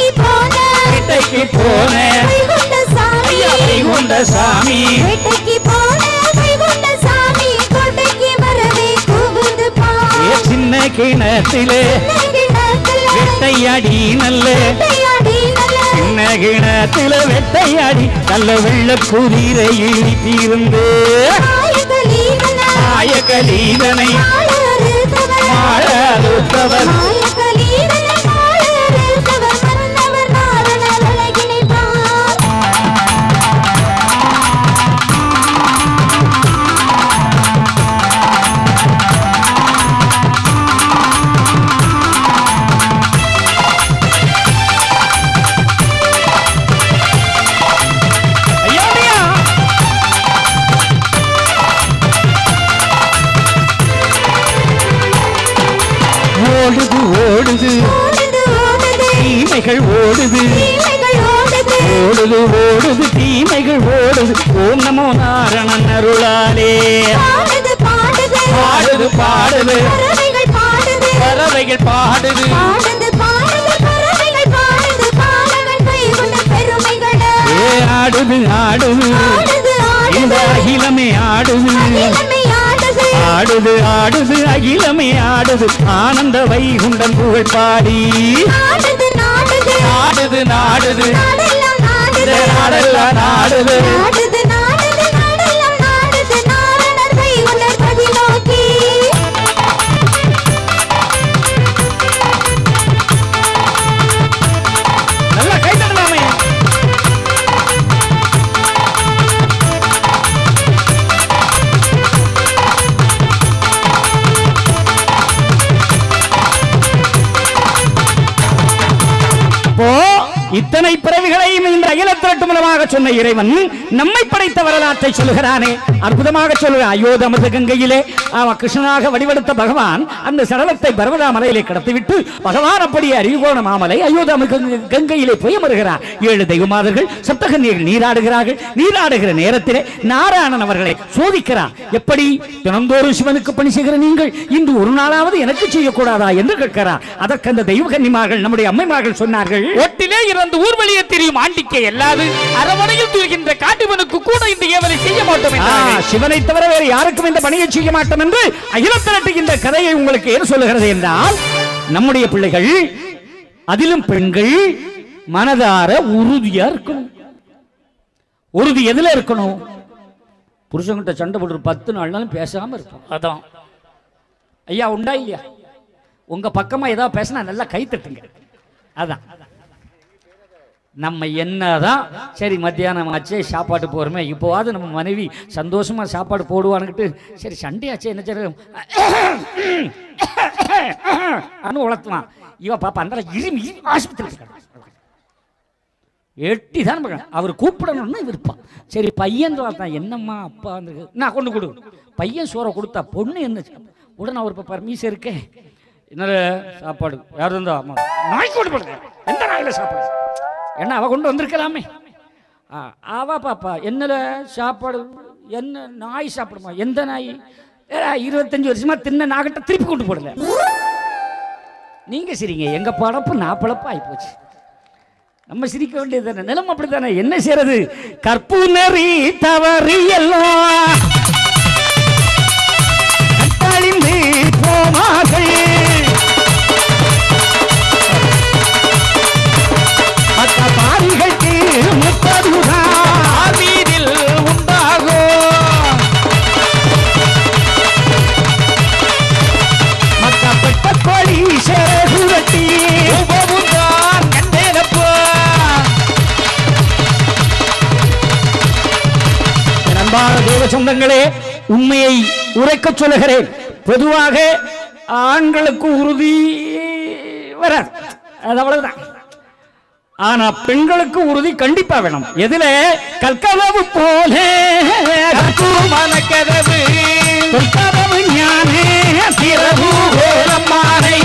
போன வைகுண்ட சாமி சின்ன கிணத்திலே வெட்டையாடி நல்ல சின்ன கிணத்தில வெட்டையாடி நல்ல வெள்ள குதிரையில் தீர்ந்து ஆயகலீதனை மாளறுத்தவர் ஓடுது ஓடுது தீமைகள் ஓடுது ஓடுது ஓடுது தீமைகள் ஓடுது ஓம் நமோ நாரணன் அருளாலே பாடுது பாடுது பறவைகள் பாடுது ஆடுது ஆடுது இந்த அகிலமே ஆடுது ஆடுது ஆடுது அகிலமே ஆடுது ஆனந்த வைகுண்டன் புகழ் பாடி ஆடுது நாடுது நாடெல்லாம் நாடுது நல்லா கை தட்டலாமே. இத்தனை பிறவிகளையும் இந்த அகிலத்திரட்டு மூலமாக சொன்ன இறைவன் நம்மை படைத்த வரலாற்றை சொல்லுகிறானே, அற்புதமாக சொல்லுகிறான். அயோத்தி அமிர்த கங்கையிலே கிருஷ்ணனாக வடிவெடுத்த பகவான் அந்த சடலத்தை பர்வதா மலையிலே கடத்திவிட்டு பகவான் அப்படியே அறிவுகோண மாமலை அயோத்தி அமிர்த கங்கையிலே போய் அமருகிறார். ஏழு தெய்வமாதர்கள் சப்தகன்னியர்கள் நீராடுகிறார்கள். நீராடுகிற நேரத்திலே நாராயணன் அவர்களை சோதிக்கிறார். எப்படி தினந்தோறும் சிவனுக்கு பணி செய்கிற நீங்கள் இன்று ஒரு நாளாவது எனக்கு செய்யக்கூடாதா என்று கேட்கிறார். அதற்கு அந்த தெய்வகன்னிமார்கள் நம்முடைய அம்மைமார்கள் சொன்னார்கள், ஒட்டிலே இருந்து ஊர்வலியை தெரியும் ஆண்டிக்கை எல்லாது அரவணையில் தூர்கின்ற காட்டுவனுக்கு கூட இந்த ஏவலை செய்ய மாட்டோம். சிவனை தவிர வேறு யாருக்கும் இந்த பணியை செய்ய மாட்டோம் என்று அகிலத்திரட்டு இந்த கதையை உங்களுக்கு ஏன் சொல்லுகிறது என்றால், நம்முடைய பிள்ளைகள் அதிலும் பெண்கள் மனதார உறுதியா இருக்கணும். உறுதி எதுல இருக்கணும்? புருஷன்கிட்ட சண்டை போட்டு பத்து நாள்னாலும் பேசாம இருக்கும். அதான் ஐயா உண்டா இல்லையா? உங்க பக்கமா ஏதாவது பேசினா நல்லா கை தட்டுங்க. அதான் நம்ம என்னதான் சரி மத்தியானம் ஆச்சே சாப்பாடு போகிறோமே, இப்போவாது நம்ம மனைவி சந்தோஷமாக சாப்பாடு போடுவானுக்கிட்டு சரி சண்டே ஆச்சே என்ன சரி அனு உளர்த்துவான். இவன் பாப்பா அந்த இருமி ஆஸ்பத்திரி எட்டி தான் அவர் கூப்பிடணும்னு இருப்பான். சரி பையன் தான் என்னம்மா அப்பா நான் கொண்டு கொடு பையன் சோறை கொடுத்தா பொண்ணு என்ன உடனே அவர் இப்போ பர்மிஷன் இருக்கே என்ன சாப்பாடு யார் இருந்தா அம்மா நாய்க்கு கொண்டு போடுங்க எந்த நாயில் சாப்பாடு என்ன அவ கொண்டு வந்திருக்கலாமே. அவா பாப்பா என்னல சாப்பாடு என்ன நாய் சாப்பிடுமா? எந்த நாய்? இருபத்தஞ்சு வருஷமா தின்ன நாகட்ட திருப்பி கொண்டு போடல. நீங்க சரிங்க எங்க பழப்பு நான் பழப்பு ஆயிப்போச்சு. நம்ம சிரிக்க வேண்டியது நிலம் அப்படித்தானே. என்ன செய்யறது? கற்பு நெறி தவறி எல்லாம் கட்டழிந்து போமாகள் பாரிகளுக்கு முப்பதுதான் வீதில் உண்டாகும். மற்ற பெட்ட கோழி அன்பு சொந்தங்களே, உண்மையை உரைக்க சொல்லுகிறேன். பொதுவாக ஆண்களுக்கு உறுதி வராது, அது அவ்வளவுதான். ஆனா பெண்களுக்கு உறுதி கண்டிப்பா வேணும். எதுல? கல்கதவு போல மனக்கதவு கல்கதவு ஞானே திறவு கோலமானை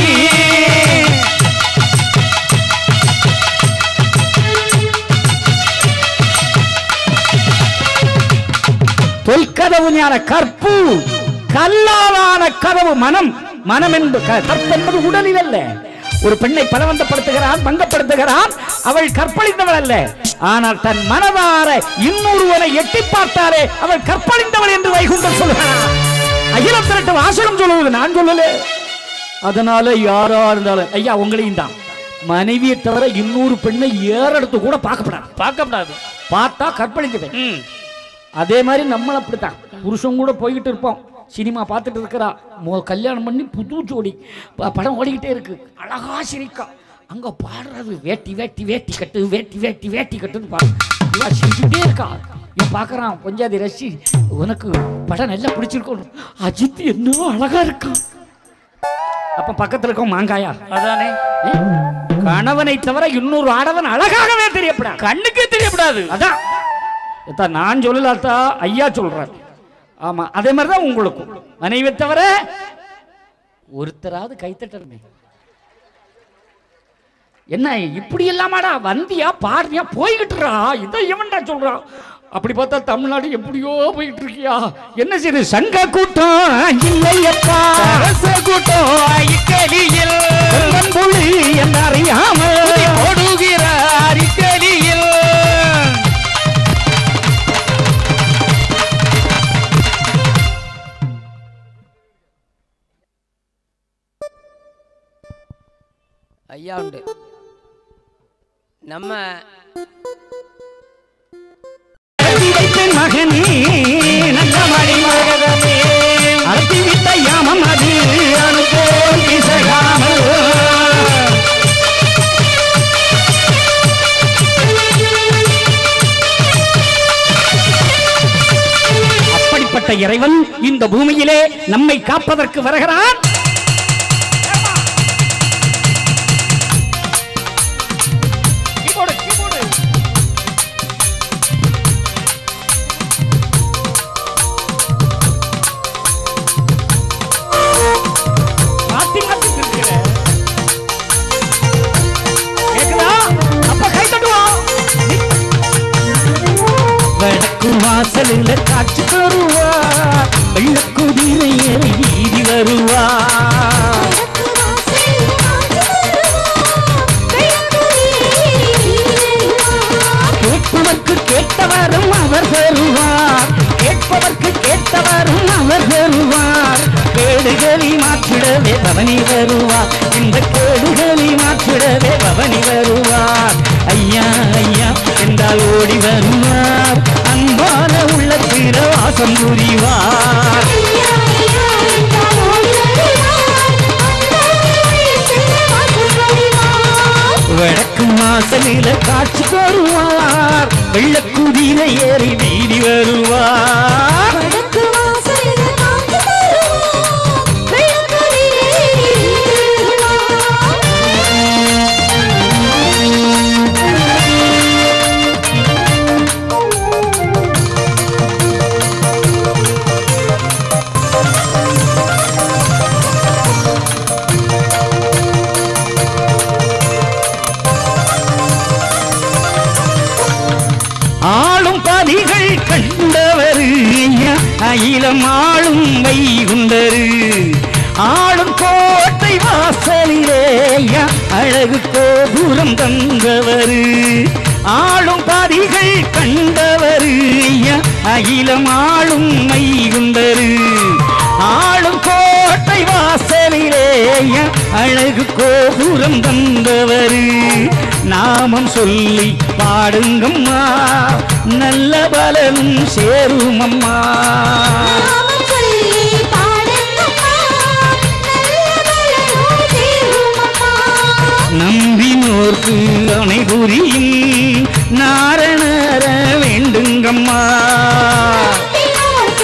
தொல்கதவு ஞான கற்பு கல்லாலான கதவு மனம். மனம் என்பது கற்பு என்பது உடலில் அல்ல. ஒரு பெண்ணை பலவந்தப்படுத்துகிறான், பங்கப்படுத்துகிறான். அவள் கற்பழிந்தவள் அல்ல, ஆனால் தன் மனதார இன்னொருவனை எட்டி பார்த்தாலே அவள் கற்பழிந்தவள் என்று வைகுண்டம் சொல்கிறான். அகிலம் திரட்டு வாசகம் சொல்லுவது நான் சொல்லல. அதனால யாரா இருந்தாலும் ஐயா உங்களையும் தான் மனைவியை தவிர இன்னொரு பெண்ணை ஏறெடுத்து கூட பார்க்கப்படாது பார்க்கப்படாது பார்த்தா கற்பழிக்குது. அதே மாதிரி நம்மள அப்படித்தான். புருஷன் கூட போய்கிட்டு இருப்போம், சினிமா பார்த்துட்டு இருக்கிறா, கல்யாணம் பண்ணி புது ஜோடி படம் ஓடிக்கிட்டே இருக்கு, அழகா சிரிக்கா, அங்க பாடுறது வேட்டி வேட்டி வேட்டி கட்டு வேட்டி வேட்டி வேட்டி கட்டுன்னு பாடு சிரிச்சுட்டே இருக்கா. இவன் பார்க்கறான், கொஞ்சாதி ரசி, உனக்கு படம் நல்லா பிடிச்சிருக்கணும், அஜித் என்ன அழகா இருக்கான். அப்ப பக்கத்துல இருக்கும் மாங்காயா அதானே, கணவனை தவிர இன்னொரு ஆடவன் அழகாகவே தெரியப்படாது, கண்ணுக்கே தெரியப்படாது. அதான் நான் சொல்லலாத்தா, ஐயா சொல்றாரு. ஆமா, அதே மாதிரிதான் உங்களுக்கும் மனைவி தவிர ஒருத்தராவது கைத்தட்டணுமே. என்ன இப்படி இல்லாமடா வந்தியா பாடுறியா போய்கிட்டுறா, இதை எவன்டா சொல்றான். அப்படி பார்த்தா தமிழ்நாடு எப்படியோ போயிட்டு இருக்கியா. என்ன செய்யுது? சங்க கூட்டம் இல்லையப்பா, கூட்டம் என்ன அறியாம ஓடுகிறார் இக்கலியில். ஐயா உண்டு நம்ம மகனே நல்ல மணி மகதமே அறுத்தி விட்ட யாமம் அது அனுபோல் பிசகாமல். அப்படிப்பட்ட இறைவன் இந்த பூமியிலே நம்மை காப்பதற்கு வருகிறான். வாசலில் காட்சி தருவார், வெள்ளக்குதிரை ஏறி வீதி வருவார். கேட்பவர்க்கு கேட்டவரும் அவர் தருவார், கேட்பவர்க்கு கேட்டவரும் அவர் தருவார். கேடுகளை மாற்றிடவே பவனி வருவார், இந்த கேடுகளை மாற்றிடவே பவனி வருவார். ஐயா ஐயா என்றால் ஓடி வருவார், அன்பான உள்ளத்திர வாசம் புரிவார். வடக்கு வாசலில காட்சி தருவார், வெள்ளக்குதிரை ஏறி வீதி வருவார். ஆளும் பதிகள் கண்டவர் அகிலம் ஆளும் வைகுண்டரு, ஆளும் கோட்டை வாசலிலே அழகு கோபுரம் தந்தவர். ஆளும் பதிகள் கண்டவர் அகிலம் ஆளும் வைகுண்டரு, ஆளும் கோட்டை வாசலிலே அழகு கோபுரம் தந்தவர். நாமம் சொல்லி பாடுங்கம்மா, நல்ல பலனும் சேருமம்மா. நம்பினோர்க்கு அணை புரியும் நாரணர வேண்டுங்கம்மா.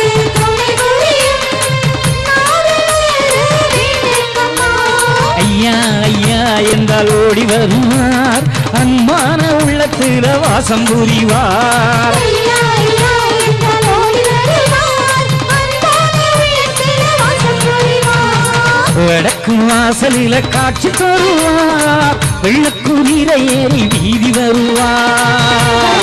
வருவார் அன்பான உள்ளத்தில வாசம் புரிவார் வடக்கு வாசலில காட்சி தருவார் வெள்ளக்குதிரை ஏறி வீதி வருவார்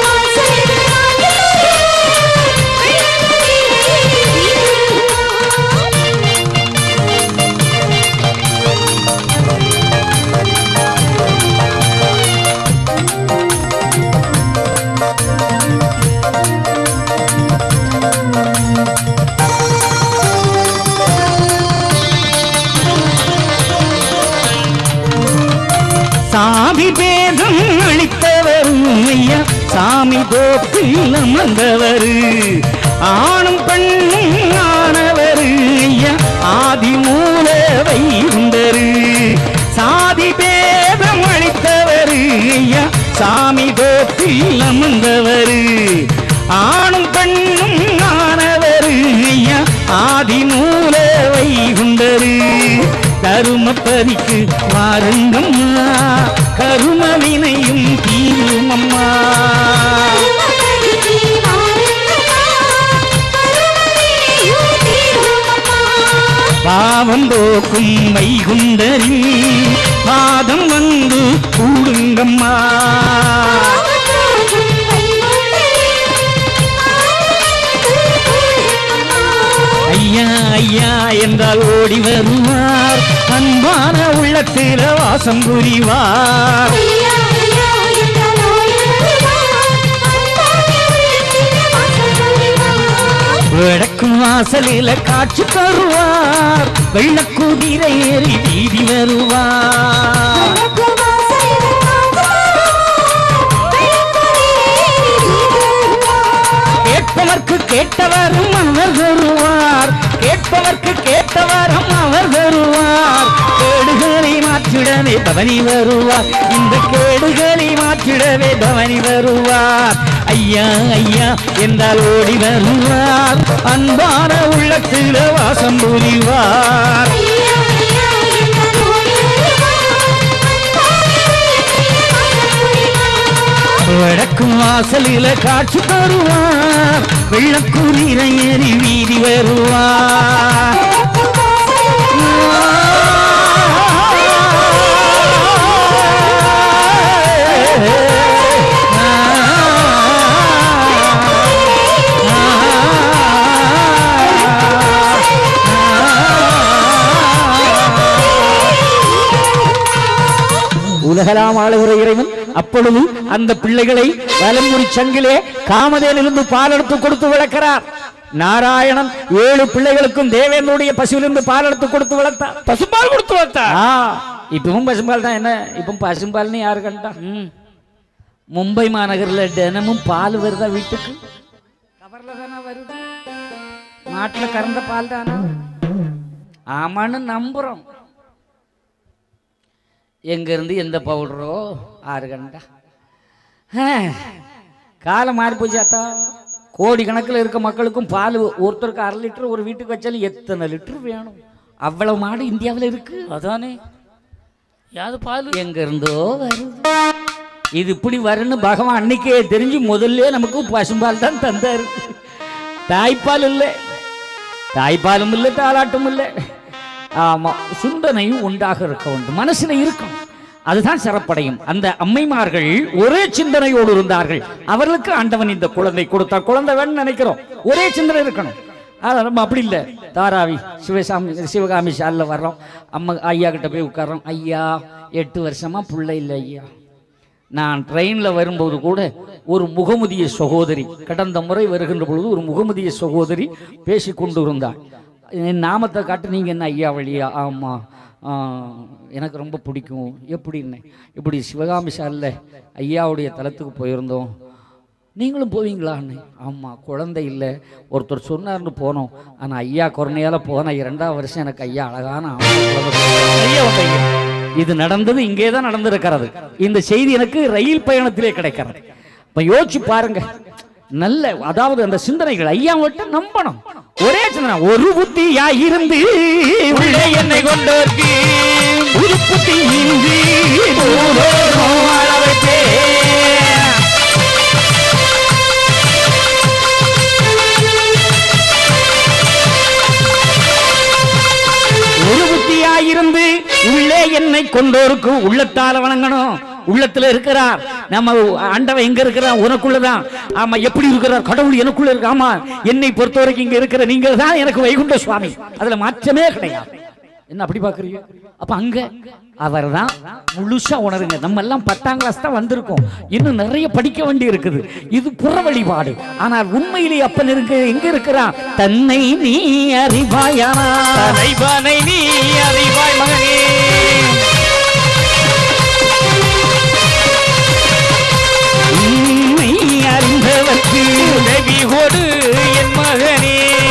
சாமி பேதம் அளித்தவர் ஐயா சாமி தோப்பில் அமர்ந்தவர் ஆணும் பெண்ணும் ஆனவர் ஐயா ஆதி மூல வைகுண்டர் சாதி பேதம் அளித்தவர் ஐயா சாமி தோப்பில் அமர்ந்தவர் ஆணும் பெண்ணும் ஆனவர் ஐயா ஆதி மூல வைகுண்டர் கருமப்பதிக்கு வாருங்கம்மா கரும வினையும் தீருமம்மா பாவம் போக்கும் வைகுண்டரின் பாதம் வந்து கூடுங்கம்மா ஐயா ஐயா என்றால் ஓடி வருவார் அன்பான உள்ளத்தில வாசம் புரிவார் வடக்கும் வாசலில காட்சி தருவார் வெள்ளக்குதிரை ஏறி வீதி வருவார் கேட்பவர்க்கு கேட்டவரும் அவர் வருவார் கேட்பவர்க்கு கேட்டவரும் அவர் வருவார் கேடுகளை மாற்றிடவே பவனி வருவார் இந்த கேடுகளை மாற்றிடவே பவனி வருவார் ஐயா ஐயா என்றால் ஓடி வருவார் அன்பான உள்ளத்தில வாசம் புரிவார் வடக்கும் வாசலில காட்சி தருவார் வெள்ளக்குதிரை ஏறி வீதி வருவார் உலகலாம் ஆளுகிற இறைவன் அப்பொழுது அந்த பிள்ளைகளை வலம்புரி சங்கிலே காமதேனிலிருந்து பால் எடுத்து கொடுத்து வளர்க்கிறார். நாராயணன் ஏழு பிள்ளைகளுக்கும் தேவேந்திரனுடைய பசுவிலிருந்து பால் எடுத்து கொடுத்து வளர்த்தார். பசும்பால் கொடுத்து வளர்த்தார். இப்பவும் பசும்பால் தான். என்ன இப்பவும் பசும்பால்னு யாரு கண்டா? மும்பை மாநகரில் தினமும் பால் வருதா வீட்டுக்கு? கவர்ல தானே வருது. நாட்டில் கறந்த பால் தானா? ஆமான்னு நம்புறோம். எங்க இருந்து எந்த பவுடரோ ஆறு கண்டா காலம் மாறி போச்சாத்தா. கோடி கணக்கில் இருக்க மக்களுக்கும் பால் ஒருத்தருக்கு அரை லிட்டர் ஒரு வீட்டுக்கு வச்சாலும் எத்தனை லிட்டர் வேணும்? அவ்வளவு மாடு இந்தியாவில் இருக்கு. அதானே யாது பால் எங்க இருந்தோ வருது. இது இப்படி வருன்னு பகவான் அன்னைக்கே தெரிஞ்சு முதல்ல நமக்கு பசும்பால் தான் தந்தாரு. தாய்ப்பால் இல்லை, தாய்ப்பாலும் இல்லை, தாலாட்டும் இல்லை. ஆமா, சிந்தனையும் உண்டாக இருக்க வேண்டும், மனசுல இருக்கும். அதுதான் சிறப்படையும். அந்த அம்மைமார்கள் ஒரே சிந்தனையோடு இருந்தார்கள். அவர்களுக்கு ஆண்டவன் இந்த குழந்தை கொடுத்தா. குழந்தை வேணும்னு நினைக்கிறோம், ஒரே சிந்தனை இருக்கணும். நம்ம அப்படி இல்லை. தாராவி சிவசாமி சிவகாமி சாலில் வர்றோம், அம்மா ஐயா கிட்ட போய் உட்காரோம். ஐயா எட்டு வருஷமா பிள்ளை இல்லை ஐயா. நான் ட்ரெயினில் வரும்போது கூட ஒரு முகமுதிய சகோதரி, கடந்த முறை வருகின்ற பொழுது ஒரு முகமுதிய சகோதரி பேசி கொண்டு இருந்தாள். என் நாமத்தை காட்டு, நீங்கள் என்ன ஐயா வழியா? ஆமாம், எனக்கு ரொம்ப பிடிக்கும். எப்படின்னு? இப்படி சிவகாமி சாலில் ஐயாவுடைய தலத்துக்கு போயிருந்தோம். நீங்களும் போவீங்களான்னு? ஆமாம், குழந்தை இல்லை, ஒருத்தர் சொன்னார்னு போனோம். ஆனால் ஐயா கொரோனையால் போன இரண்டாவது வருஷம் எனக்கு ஐயா அழகான ஐயா வந்தீங்க. இது நடந்தது இங்கே தான் நடந்திருக்கிறது. இந்த செய்தி எனக்கு ரயில் பயணத்திலே கிடைக்கிறது. இப்போ யோசிச்சு பாருங்க, நல்ல அதாவது அந்த சிந்தனைகள் ஐயா மட்டும் நம்பணும். ஒரே சிந்தனை ஒரு புத்தியா இருந்து உள்ளே என்னை கொண்டோர்க்கு ஒரு புத்தி இன்றி ஒரு புத்தியாயிருந்து உள்ளே என்னை கொண்டோருக்கு உள்ளத்தால வணங்கணும். உள்ளத்துல இருக்கிறார் நம்ம ஆண்டவன் எங்க இருக்கிறார் உனக்குள்ளதான். ஆமா எப்படி இருக்கிறார் கடவுள் எனக்குள்ள இருக்கு. ஆமா என்னை பொறுத்த வரைக்கும் இங்க இருக்கிற நீங்கள் தான் எனக்கு வைகுண்ட சுவாமி, அதுல மாற்றமே கிடையாது. என்ன அப்படி பாக்குறீங்க? அப்ப அங்க அவர் தான் முழுசா உணருங்க. நம்ம எல்லாம் பத்தாம் கிளாஸ் தான் வந்திருக்கோம், இன்னும் நிறைய படிக்க வேண்டி இருக்குது. இது புற வழிபாடு. ஆனால் உண்மையிலே அப்பன் இருக்கு எங்க இருக்கிறான்? தன்னை நீ அறிவாயானா தலைவனை நீ அறிவாய் மகனே, உண்மை அறிந்தவர்க்கு உதவி கொடு என் மகனே.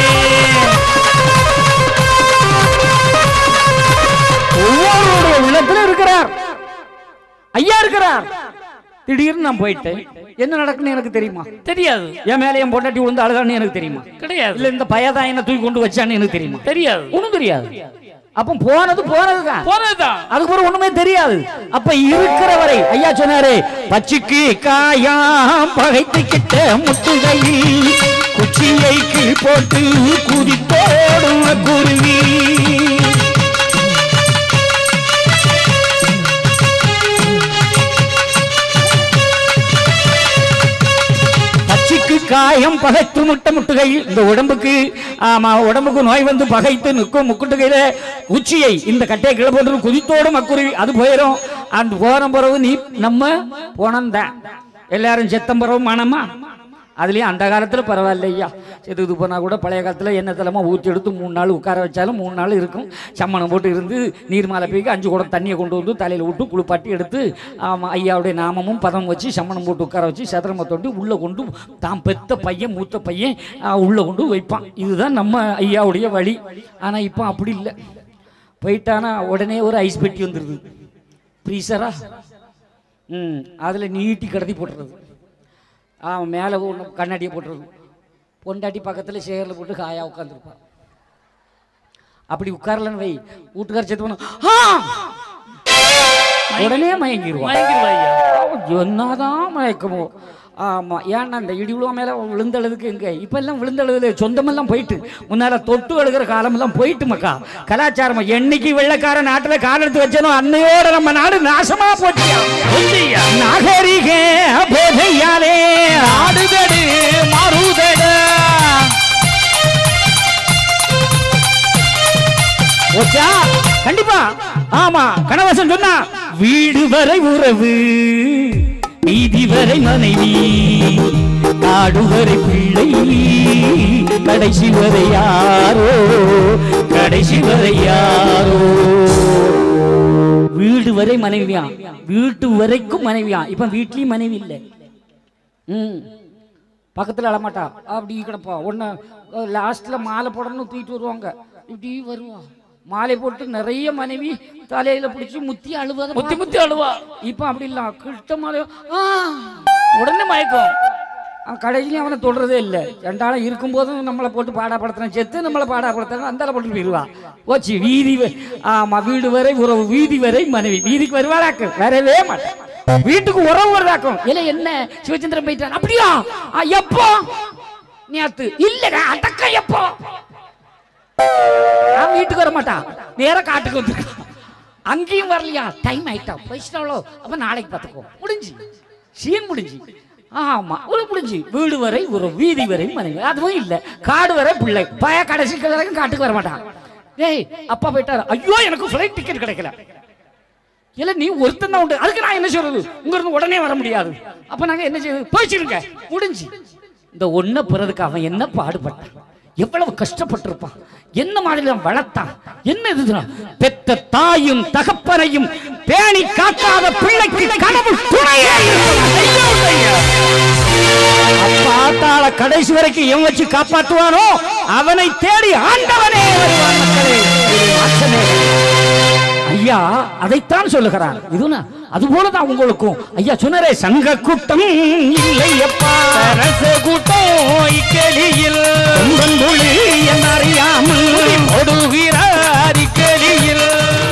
ஒவ்வொருவருடைய உள்ளத்துல இருக்கிறார் ஐயா இருக்கிறார். திடீர்னு நான் போயிட்டேன், என்ன நடக்குன்னு எனக்கு தெரியுமா? தெரியாது. என் மேல என் பொண்டாட்டி விழுந்து அழுதான்னு எனக்கு தெரியுமா? கிடையாது. இல்ல இந்த பையதான் என்ன தூக்கி கொண்டு வச்சான்னு எனக்கு தெரியுமா? தெரியாது. ஒண்ணும் தெரியாது. அப்ப போனது போனதுதான் போனதுதான் அதுக்கு ஒரு ஒண்ணுமே தெரியாது. அப்ப இருக்கிறவரை ஐயா சொன்னாரு, பச்சிக்கு காயாம் பகைத்து கிட்ட முட்டுகையில் குச்சியை கீழ் போட்டு குதித்தோடும் குருவி, காயம் பகைத்து முட்ட முட்டுகையில் இந்த உடம்புக்கு ஆமா உடம்புக்கு நோய் வந்து பகைத்து நிற்கும் முக்குட்டுகையில உச்சியை இந்த கட்டையை கீழே போட்டு குதித்தோடும் அக்குருவி அது போயிடும். அந்த போன பிறகு நீ நம்ம போனந்தான் எல்லாரும் செத்தம் பிறகு மனமா அதுலயும் அந்த காலத்துல பரவாயில்ல ஐயா, செத்துக்கு போனா கூட பழைய காலத்துல என்ன தலைமா ஊற்றி எடுத்து மூணு நாள் உட்கார வச்சாலும் மூணு நாள் இருக்கும். சம்மணம் போட்டு இருந்து நீர் மாலை போய்க்கு அஞ்சு குடம் தண்ணியை கொண்டு வந்து தலையில விட்டு குளிப்பாட்டி எடுத்து ஆமா ஐயாவுடைய நாமமும் பதம் வச்சு சம்மணம் போட்டு உட்கார வச்சு சதுரம தொண்டு உள்ள கொண்டு தான் பெத்த பையன் மூத்த பையன் உள்ள கொண்டு வைப்பான். இதுதான் நம்ம ஐயாவுடைய வழி. ஆனா இப்போ அப்படி இல்லை. போயிட்டானா உடனே ஒரு ஐஸ் பெட்டி வந்துடுது ஃப்ரீசரா, ம் அதுல நீட்டி கடத்தி போட்டுறது. அவன் மேலே ஒன்று கண்ணாடியை போட்டுருக்கும். பொண்டாட்டி பக்கத்தில் சேரில் போட்டு காயா உட்காந்துருப்பான். அப்படி உட்காரலன்னு வை, வீட்டுக்கார செத்து போன உடனே மயங்கிடுவான். என்னதான் மயக்கமோ. ஆமா ஏன்னா அந்த இடி விழுவ மேல விழுந்தளவுக்கு எங்க இப்ப எல்லாம் விழுந்தளவுல சொந்தமெல்லாம் போயிட்டு முன்னால தொட்டு அழுகிற காலமெல்லாம் போயிட்டு மக்கா. கலாச்சாரம் என்னைக்கு வெள்ளக்கார நாட்டுல கால் எடுத்து வச்சனோ அன்னையோட நம்ம நாடு நாசமா போச்சு. நாகரிக போதையாலே ஆடுதடு மாறுதடு ஓச்சா கண்டிப்பா. ஆமா கணவசன் சொன்னா வீடு வரை உறவு நீதி வரை மனைவி நாடு வரை பிள்ளை கடைசி வரை யாரோ கடைசி வரை யாரோ. வீடு வரை மனைவியா, வீட்டு வரைக்கும் மனைவியா. இப்ப வீட்லயும் மனைவி இல்லை. ம் பக்கத்துல அழமாட்டா அப்படி கிடப்பா. ஒன்னு லாஸ்ட்ல மாலை போடணும் தூக்கிட்டு வருவாங்க. இப்படி வருவா மாலை போட்டு நிறைய மனைவி தலையில பிடிச்சி முத்தி அழுவா முத்தி முத்தி அழுவா. இப்ப அப்படி இல்ல கிட்ட மாலை உடனே மயக்கம். கடைசியும் அவனை தொடுறதே இல்லை. ரெண்டாலும் இருக்கும் போதும் நம்மளை போட்டு பாடாப்படுத்துறான், செத்து நம்மளை பாடாப்படுத்துறான், அந்த போட்டு போயிடுவா. போச்சு வீதி. ஆமா வீடு வரை உறவு வீதி வரை மனைவி. வீதிக்கு வருவாளாக்கு வரவே மாட்டேன். வீட்டுக்கு உறவு வருதாக்கும். இல்ல என்ன சிவச்சந்திரன் போயிட்டான் அப்படியா? எப்போ நேத்து இல்லடா அடக்க எப்போ வீட்டுக்கு வர மாட்டான், நேர காட்டுக்கு வந்துருக்கான். அங்கேயும் வரலையா? டைம் ஆயிட்டா போயிட்டாவளோ, அப்ப நாளைக்கு பார்த்துக்கோ. முடிஞ்சு சீன் முடிஞ்சு. ஆமா ஒரு முடிஞ்சு. வீடு வரை ஒரு வீதி வரை மனைவி. அதுவும் இல்ல காடு வரை பிள்ளை பய கடைசி வரைக்கும் காட்டுக்கு வர மாட்டான். ஏய் அப்பா போயிட்டாரு, ஐயோ எனக்கு ஃபிளைட் டிக்கெட் கிடைக்கல. இல்ல நீ ஒருத்தன் தான் உண்டு, அதுக்கு நான் என்ன சொல்றது? உங்க இருந்து உடனே வர முடியாது. அப்ப நாங்க என்ன செய்யுது? போயிச்சிருங்க முடிஞ்சு. இந்த ஒன்ன பிறதுக்கு அவன் என்ன பாடுபட்டான், எவ்வளவு கஷ்டப்பட்டிருப்பான், என்ன மாதிரி வளர்த்தான், என்ன இதுதான். பெத்த தாயும் தகப்பனையும் பேணி காக்காத பிள்ளைக்கு கடவுள் துணையே. அப்பாத்தால கடைசி வரைக்கும் எவன் வச்சு காப்பாற்றுவானோ அவனை தேடி ஆண்டவனே வருவான். மக்களே ஐயா அதைத்தான் சொல்லுகிறார். இதுனா அது போலதான் உங்களுக்கும் ஐயா சொன்னாரே, சங்க கூட்டம் இல்லையப்பா கூட்டம் இக்கலியில் அறியாமல் ஒடுகிறார் இக்கலியில்.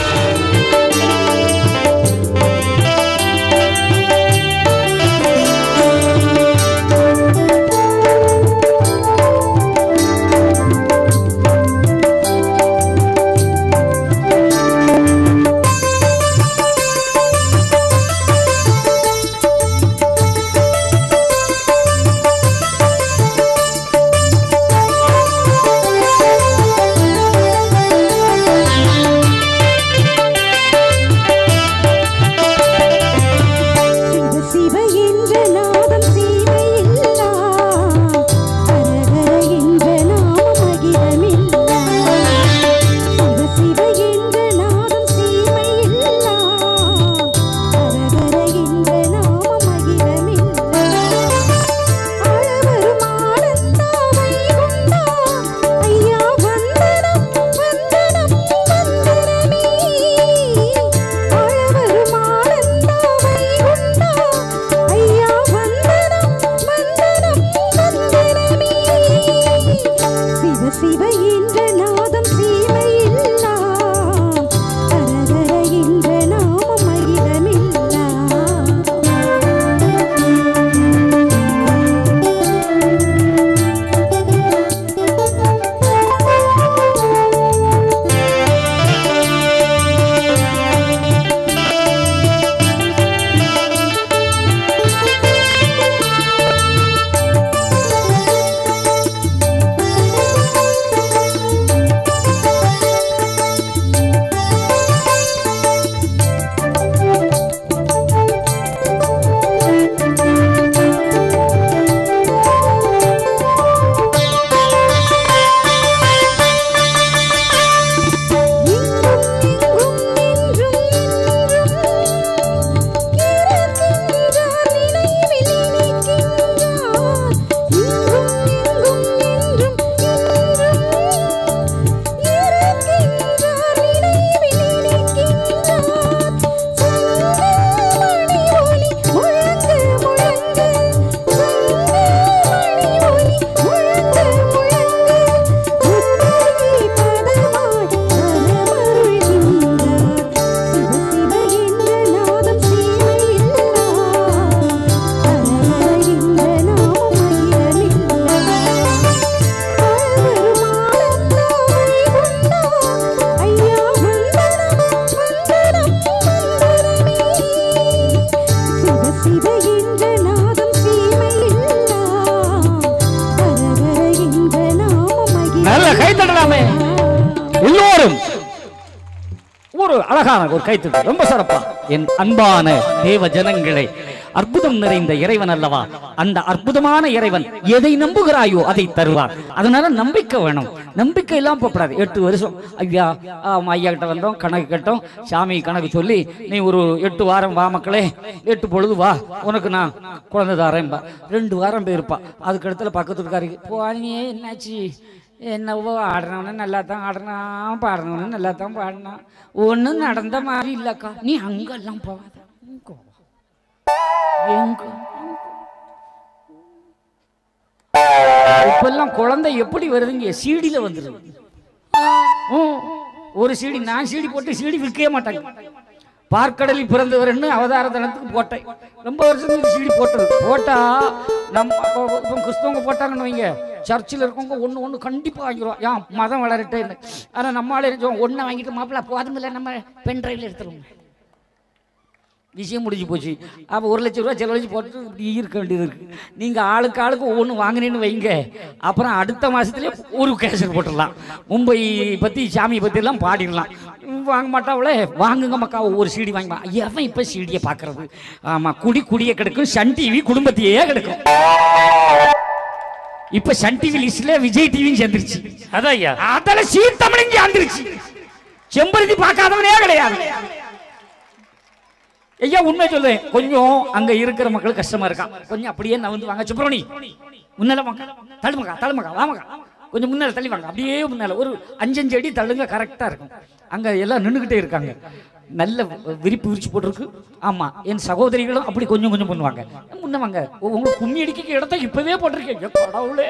எல்லோரும் ஒரு அழகான ஒரு கைத்தட்டு ரொம்ப சிறப்பா. என் அன்பான தேவ ஜனங்களே, அற்புதம் நிறைந்த இறைவன் அல்லவா? அந்த அற்புதமான இறைவன் எதை நம்புகிறாயோ அதை தருவார். அதனால நம்பிக்கை வேணும். நம்பிக்கை எல்லாம் போகக்கூடாது. எட்டு வருஷம் ஐயா ஐயா கிட்ட வந்தோம், கணக்கு கட்டோம், சாமி கணக்கு சொல்லி நீ ஒரு எட்டு வாரம் வா மக்களே, எட்டு பொழுது வா, உனக்கு நான் குழந்தை தாரேன்பா. ரெண்டு வாரம் போயிருப்பா. அதுக்கு இடத்துல பக்கத்து இருக்காரு போனியே என்னாச்சு, என்னவோ ஆடுறவனு நல்லா தான் ஆடுறான், பாடுறவனு நல்லா தான் பாடினான், ஒன்றும் நடந்த மாதிரி இல்லைக்கா, நீ அங்கெல்லாம் போகாத, எங்க இப்பெல்லாம் குழந்தை எப்படி வருதுங்க, சீடியில வந்துடுது. ஒரு சீடி நான் சீடி போட்டு சீடி விற்கவே மாட்டாங்க. பார்க்கடலில் பிறந்தவர்னு அவதார தனத்துக்கு போட்டேன். ரொம்ப வருஷத்துக்கு சீடி போட்டது போட்டா நம்ம கிறிஸ்தவங்க போட்டாங்கன்னு வைங்க, சர்ச்சில் இருக்கவங்க ஒன்று ஒன்று கண்டிப்பாக வாங்கிடுவோம், ஏன் மதம் வளரட்டேன்னு. ஆனால் நம்மளால இருந்தோம் ஒன்றை வாங்கிட்டு மாப்பிள்ள போதுமில்லை நம்ம பென் டிரைவில் எடுத்துருவோம், விஷயம் முடிஞ்சு போச்சு. அப்போ ஒரு லட்சம் ரூபா செலவழிச்சு போட்டு இப்படி இருக்க வேண்டியது இருக்குது. நீங்கள் ஆளுக்கு ஆளுக்கு ஒவ்வொன்று வாங்கினேன்னு வைங்க, அப்புறம் அடுத்த மாதத்துலேயே ஒரு கேசட் போட்டுடலாம், மும்பை பற்றி சாமியை பற்றிலாம் பாடிடலாம். வாங்க மாட்டாங்களே, வாங்குங்க மக்கா ஒவ்வொரு சீடி வாங்கிப்பா. எவன் இப்போ சீடியை பார்க்கறது? ஆமாம், குடி குடியே கிடைக்கும், சன் டிவி குடும்பத்தையே கிடைக்கும். இப்ப சன் டிவி லிஸ்ட்ல விஜய் டிவியும் சேர்ந்துருச்சு. அதான் ஐயா, அதெல்லாம் சீ தமிழ் சேர்ந்துருச்சு. செம்பருத்தி பார்க்காதவனே கிடையாது. ஐயா உண்மை சொல்லுவேன், கொஞ்சம் அங்க இருக்கிற மக்களுக்கு கஷ்டமா இருக்கா, கொஞ்சம் அப்படியே நான் வந்து வாங்க சுப்ரமணி முன்னால வாங்க, தள்ளுமக்கா தள்ளுமக்கா வாமக்கா, கொஞ்சம் முன்னால தள்ளி வாங்க, அப்படியே முன்னால ஒரு அஞ்சஞ்சு அடி தள்ளுங்க, கரெக்டா இருக்கும். அங்க எல்லாம் நின்றுகிட்டே இருக்காங்க. நல்ல விரிப்பு விரிச்சு போட்டிருக்கு. ஆமா, என் சகோதரிகளும் அப்படி கொஞ்சம் கொஞ்சம் பண்ணுவாங்க. முன்ன வாங்க, உங்களுக்கு கும்மி அடிக்க இடத்த இப்பவே போட்டிருக்கீங்க. கடவுளே,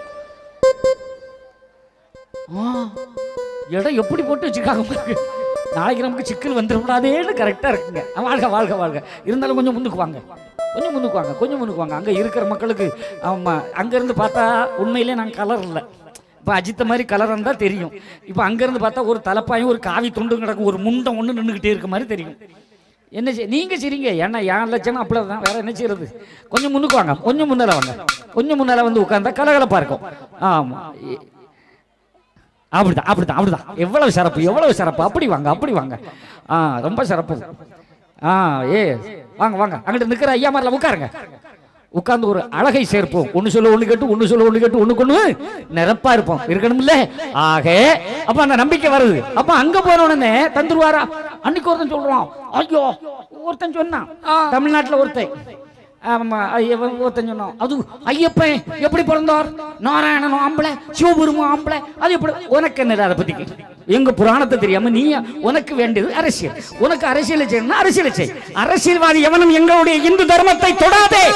இடம் எப்படி போட்டு வச்சுக்காங்க. நாளைக்கு நமக்கு சிக்கல் வந்துடக்கூடாதேன்னு கரெக்டா இருக்குங்க. வாழ்க வாழ்க வாழ்க. இருந்தாலும் கொஞ்சம் முன்னுக்கு வாங்க, கொஞ்சம் முன்னுக்கு வாங்க, கொஞ்சம் முன்னுக்கு வாங்க. அங்கே இருக்கிற மக்களுக்கு ஆமா, அங்கேருந்து பார்த்தா உண்மையிலே நாங்கள் கலர் இல்லை. இப்போ அஜித்த மாதிரி கலர் இருந்தால் தெரியும். இப்போ அங்கேருந்து பார்த்தா ஒரு தலைப்பாயும் ஒரு காவி துண்டும் கிடக்கும், ஒரு முண்டம் ஒன்று நின்றுக்கிட்டே இருக்க மாதிரி தெரியும். என்ன செய் நீங்கள் சரிங்க, ஏன்னா என் லட்சணம் அப்படி தான், வேற என்ன செய்யறது. கொஞ்சம் முன்னுக்கு வாங்க, கொஞ்சம் முன்னால் வாங்க, கொஞ்சம் முன்னால் வந்து உட்காந்தா கலகலப்பாக இருக்கும். ஆமாம், அப்படிதான் அப்படிதான் அப்படிதான். எவ்வளவு சிறப்பு, எவ்வளவு சிறப்பு. அப்படி வாங்க, அப்படி வாங்க. ஆ, ரொம்ப சிறப்பு. ஆ, ஏ வாங்க வாங்க. அங்கிட்டு நிற்கிற ஐயா மாதிரில உட்காருங்க. உட்கார்ந்து ஒரு அழகை சேர்ப்போம். ஒன்னு சொல்ல ஒண்ணு கேட்டு, ஒன்னு சொல்ல ஒண்ணு கேட்டு, ஒண்ணு கொண்டு நிரப்பா இருப்போம். இருக்கணும்ல. ஆக அப்ப அந்த நம்பிக்கை வருது. அப்ப அங்க போன உடனே தந்துருவாரா? அன்னைக்கு ஒருத்தன் சொல்றான், ஐயோ ஒருத்தன் சொன்னான், தமிழ்நாட்டுல ஒருத்தன் ஒருத்தன் சொன்னான், அது ஐயப்பன் எப்படி பிறந்தார், நாராயணனும் ஆம்பளை, சிவபெருமும் ஆம்பளை, அது எப்படி? உனக்கு என்ன அதை பத்தி? எங்க புராணத்தை தெரியாம நீ, உனக்கு வேண்டியது அரசியல். உனக்கு அரசியல் செய்யணும், அரசியல் செய். அரசியல்வாதி எவனும் எங்களுடைய இந்து தர்மத்தை தொடாதே,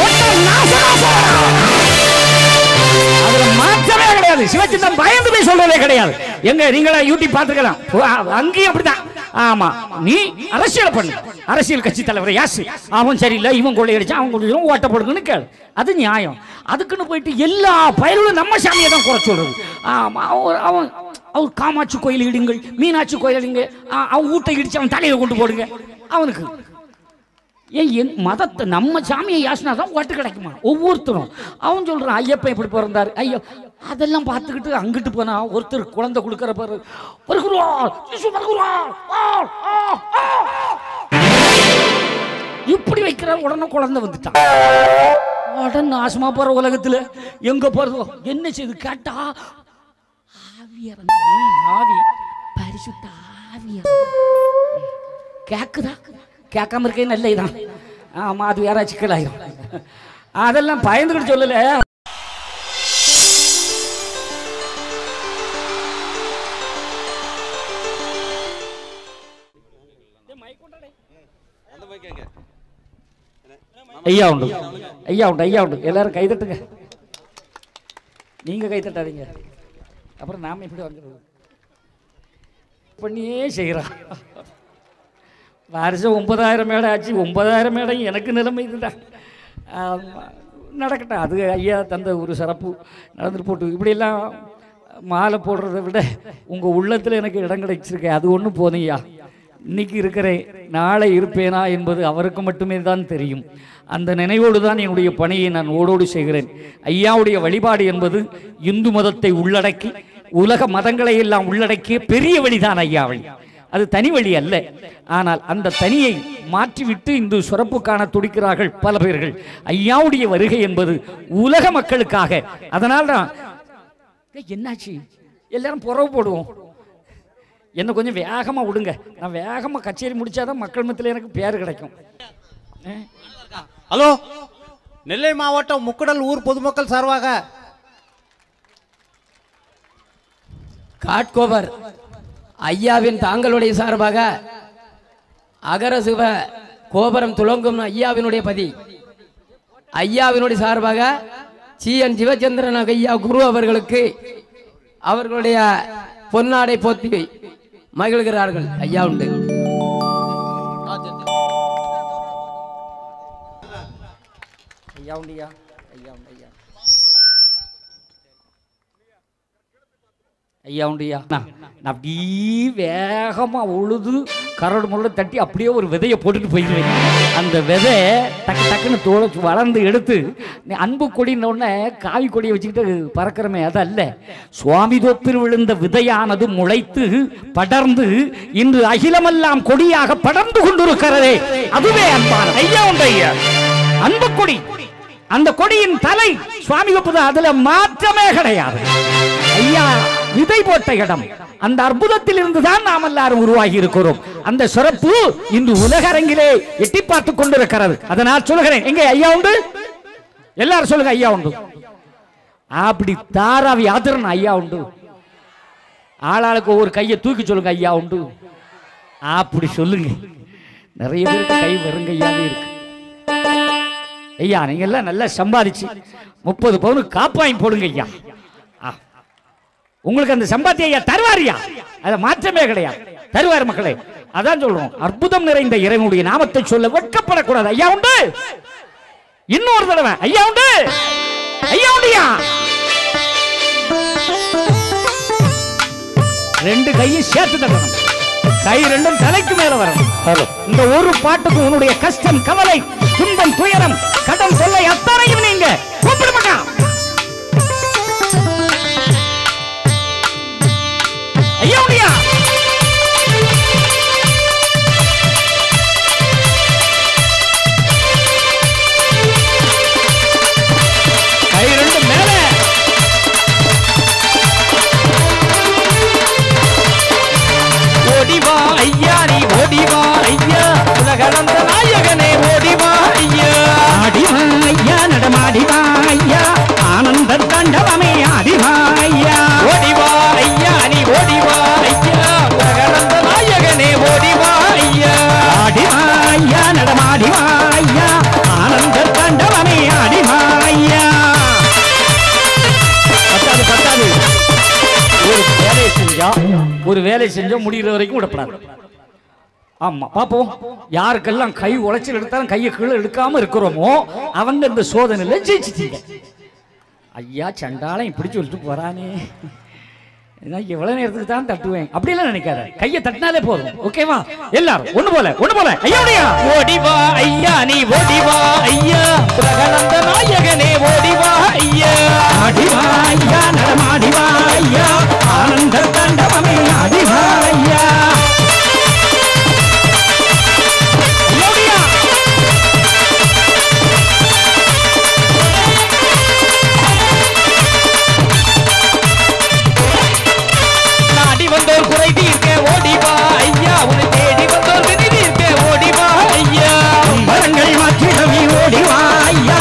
அதுல மாற்றமே கிடையாது. சிவச்சிந்தம் பயந்து போய் சொல்றதே கிடையாது. எங்க நீங்களா யூடியூப் பார்த்துக்கலாம், அங்கேயும் அப்படிதான். ஆமா, நீ அரசியல் பண்ணு. அரசியல் கட்சி தலைவர் யாசு, அவன் சரியில்லை, இவன் கொள்ளையடிச்சான், அவன் கொள்ளையடிச்சான், ஓட்ட போடுங்கன்னு கேளு. அது நியாயம். அதுக்குன்னு போயிட்டு எல்லா பயலும் நம்ம சாமியை தான் குறை சொல்றது. ஆமா, அவன் அவர் காமாட்சி கோயில் இடுங்கள், மீனாட்சி கோயில் இடுங்க, அவன் ஊட்டை இடிச்சு அவன் தலையில கொண்டு போடுங்க. அவனுக்கு ஏன் என் மதத்தை நம்ம சாமியை யாசினா தான் ஓட்டு கிடைக்குமா? ஒவ்வொருத்தரும் அவன் சொல்றான், ஐயப்பன் எப்படி பிறந்தார், ஐயோ அதெல்லாம் பார்த்துக்கிட்டு அங்கிட்டு போனா ஒருத்தர் குழந்தை கொடுக்கற பாரு, இப்படி வைக்கிறார். உடனே குழந்தை வந்துட்டான். உடனே நாசமா போற உலகத்துல எங்க போறதோ என்ன செய்து கேட்டா, ஆவி பரிசுத்த ஆவி கேக்குதா? கேட்காம இருக்கே நல்ல இதான். ஆமா, அது வேற சிக்கலாயிரும். அதெல்லாம் பயந்துக்கிட்டு சொல்லல. ஐயா உண்டு, ஐயா உண்டு, ஐயா உண்டு. எல்லாரும் கைதட்டுங்க. நீங்க கைதட்டாதீங்க, அப்புறம் நாம எப்படி வந்துடுறது? பண்ணியே செய்யறான். வருஷம் ஒன்பதாயிரம் மேடை ஆச்சு. ஒன்பதாயிரம் மேடை எனக்கு நிலைமை இதுதான். நடக்கட்டும், அது ஐயா தந்த ஒரு சிறப்பு. நடந்துட்டு போட்டு இப்படியெல்லாம் மாலை போடுறதை விட உங்கள் உள்ளத்தில் எனக்கு இடம் கிடைச்சிருக்கேன், அது ஒன்று போதையா. இன்னைக்கு இருக்கிறேன், நாளை இருப்பேனா என்பது அவருக்கு மட்டுமே தான் தெரியும். அந்த நினைவோடு தான் என்னுடைய பணியை நான் ஓடோடு செய்கிறேன். ஐயாவுடைய வழிபாடு என்பது இந்து மதத்தை உள்ளடக்கி உலக மதங்களை எல்லாம் உள்ளடக்கிய பெரிய வழிதான் ஐயா வழி. அது தனி வழி அல்ல. ஆனால் அந்த தனியை மாற்றிவிட்டு இந்த சிறப்பு காண துடிக்கிறார்கள் பல பேர்கள். ஐயாவுடைய வருகை என்பது உலக மக்களுக்காக. அதனால் தான் என்னாச்சு, எல்லாரும் புறவு போடுவோம். என்ன கொஞ்சம் வேகமா விடுங்க, நான் வேகமா கச்சேரி முடிச்சாதான் மக்கள் மத்தியில் எனக்கு பேர் கிடைக்கும். ஹலோ, நெல்லை மாவட்டம் முக்கடல் ஊர் பொதுமக்கள் சார்பாக காட்கோபர் ஐயாவின் தாங்களுடைய சார்பாக அகரசிவ கோபுரம் துலங்கும் ஐயாவினுடைய பதி ஐயாவினுடைய சார்பாக சி என் சிவச்சந்திரன் ஐயா குரு அவர்களுக்கு அவர்களுடைய பொன்னாடை போத்தி மகிழ்கிறார்கள். ஐயா உண்டு. ஐயா உண்டியா, ஐயா உண்டு, ஐயா ஐயா உண்டியா. நான் அப்படியே வேகமா உழுது கரடு முரடு தட்டி அப்படியே ஒரு விதையை போட்டுட்டு போயிடுவேன். அந்த விதை டக்கு டக்குன்னு தோலை வளர்ந்து எடுத்து அன்பு கொடின உடனே காவி கொடியை வச்சுக்கிட்டு பறக்கிறமே, அது அல்ல. சுவாமி தோப்பில் விழுந்த விதையானது முளைத்து படர்ந்து இன்று அகிலமெல்லாம் கொடியாக படர்ந்து கொண்டிருக்கிறதே, அதுவே அன்பான ஐயா உண்டு. ஐயா அன்பு கொடி, அந்த கொடியின் தலை சுவாமி தோப்பு, அதுல மாற்றமே கிடையாது. ஐயா விதை போட்ட இடம், அந்த அற்புதத்தில் இருந்துதான் நாம் எல்லாரும் உருவாகி இருக்கிறோம். அந்த சிறப்பு இன்று உலக அரங்கிலே எட்டி பார்த்து கொண்டிருக்கிறது. அதனால் சொல்லுகிறேன், எங்க ஐயா உண்டு, எல்லாரும் சொல்லுங்க ஐயா உண்டு. அப்படி தாராவி ஆதரன் ஐயா உண்டு. ஆளாளுக்கு ஒவ்வொரு கையை தூக்கி சொல்லுங்க ஐயா உண்டு. அப்படி சொல்லுங்க. நிறைய பேருக்கு கை வெறுங்கையாவே இருக்கு. ஐயா நீங்க எல்லாம் நல்லா சம்பாதிச்சு முப்பது பவுனுக்கு காப்பாயும் போடுங்க ஐயா. உங்களுக்கு அந்த சம்பாத்தியம் ஐயா தருவாரியா, அதை மாற்றமே கிடையாது, தருவார் மக்களே. அதான் சொல்றோம், அற்புதம் நிறைந்த இறைவனுடைய நாமத்தை சொல்ல வெட்கப்படக்கூடாது. ஐயா உண்டு, இன்னொரு தடவை ஐயா உண்டு, ஐயா உண்டியா. ரெண்டு கையும் சேர்த்து தட்டணும், கை ரெண்டும் தலைக்கு மேல வரணும். இந்த ஒரு பாட்டுக்கு உன்னுடைய கஷ்டம், கவலை, துன்பம், துயரம், கடன் தொல்லை அத்தனையும் நீங்க கூப்பிட மாட்டான். ஐயா உண்டியா. கை ரெண்டு மேல. ஓடிவா ஐயா நீ ஓடிவா ஐயா, உலகளந்த நாயகனே ஓடிவா ஐயா. ஆடிவா ஐயா நடமாடிவா ஐயா, ஆனந்த தாண்டவமே ஆடிவா ஐயா. ஓடிவா ஐயா நீ ஓடிவா ஐயா, உலகளந்த நாயகனே ஓடிவா ஐயா. ஆடிவா ஐயா நடமாடிவா ஐயா, ஆனந்த தாண்டவமே ஆடிவா ஐயா. பத்தாது பத்தாது, ஒரு வேலையை செஞ்சா ஒரு வேலை செஞ்சா முடிகிற வரைக்கும் விடப்படாது. ஆமா பாப்போம், யாருக்கெல்லாம் கை உளைச்சல் எடுத்தாலும் கையை கீழே எடுக்காம இருக்கிறோமோ அவங்க இந்த சோதனையில ஜெயிச்சிட்டீங்க. ஐயா சண்டாலம் இப்படி சொல்லிட்டு போறானே, எவ்வளவு நேரத்துக்கு தான் தட்டுவேன் அப்படியெல்லாம் நினைக்காத, கையை தட்டினாலே போதும். ஓகேவா? எல்லாரும் ஒண்ணு போல ஒண்ணு போல. ஐயா ஓடிவா ஐயா நீ ஓடிவா ஐயா, பிரகலந்த நாயகனே ஓடிவா ஐயா. ஆடிவா ஐயா நடமாடிவா ஐயா, ஆனந்த தாண்டவமே ஆடிவா ஐயா. வந்தோர் குறை தீர்க்க ஓடிவா ஐயா, உன்னை தேடி வந்தோர் விதி தீர்க்க ஓடிவா ஐயா. மரங்கள் மாற்றிடவி ஓடிவா ஐயா,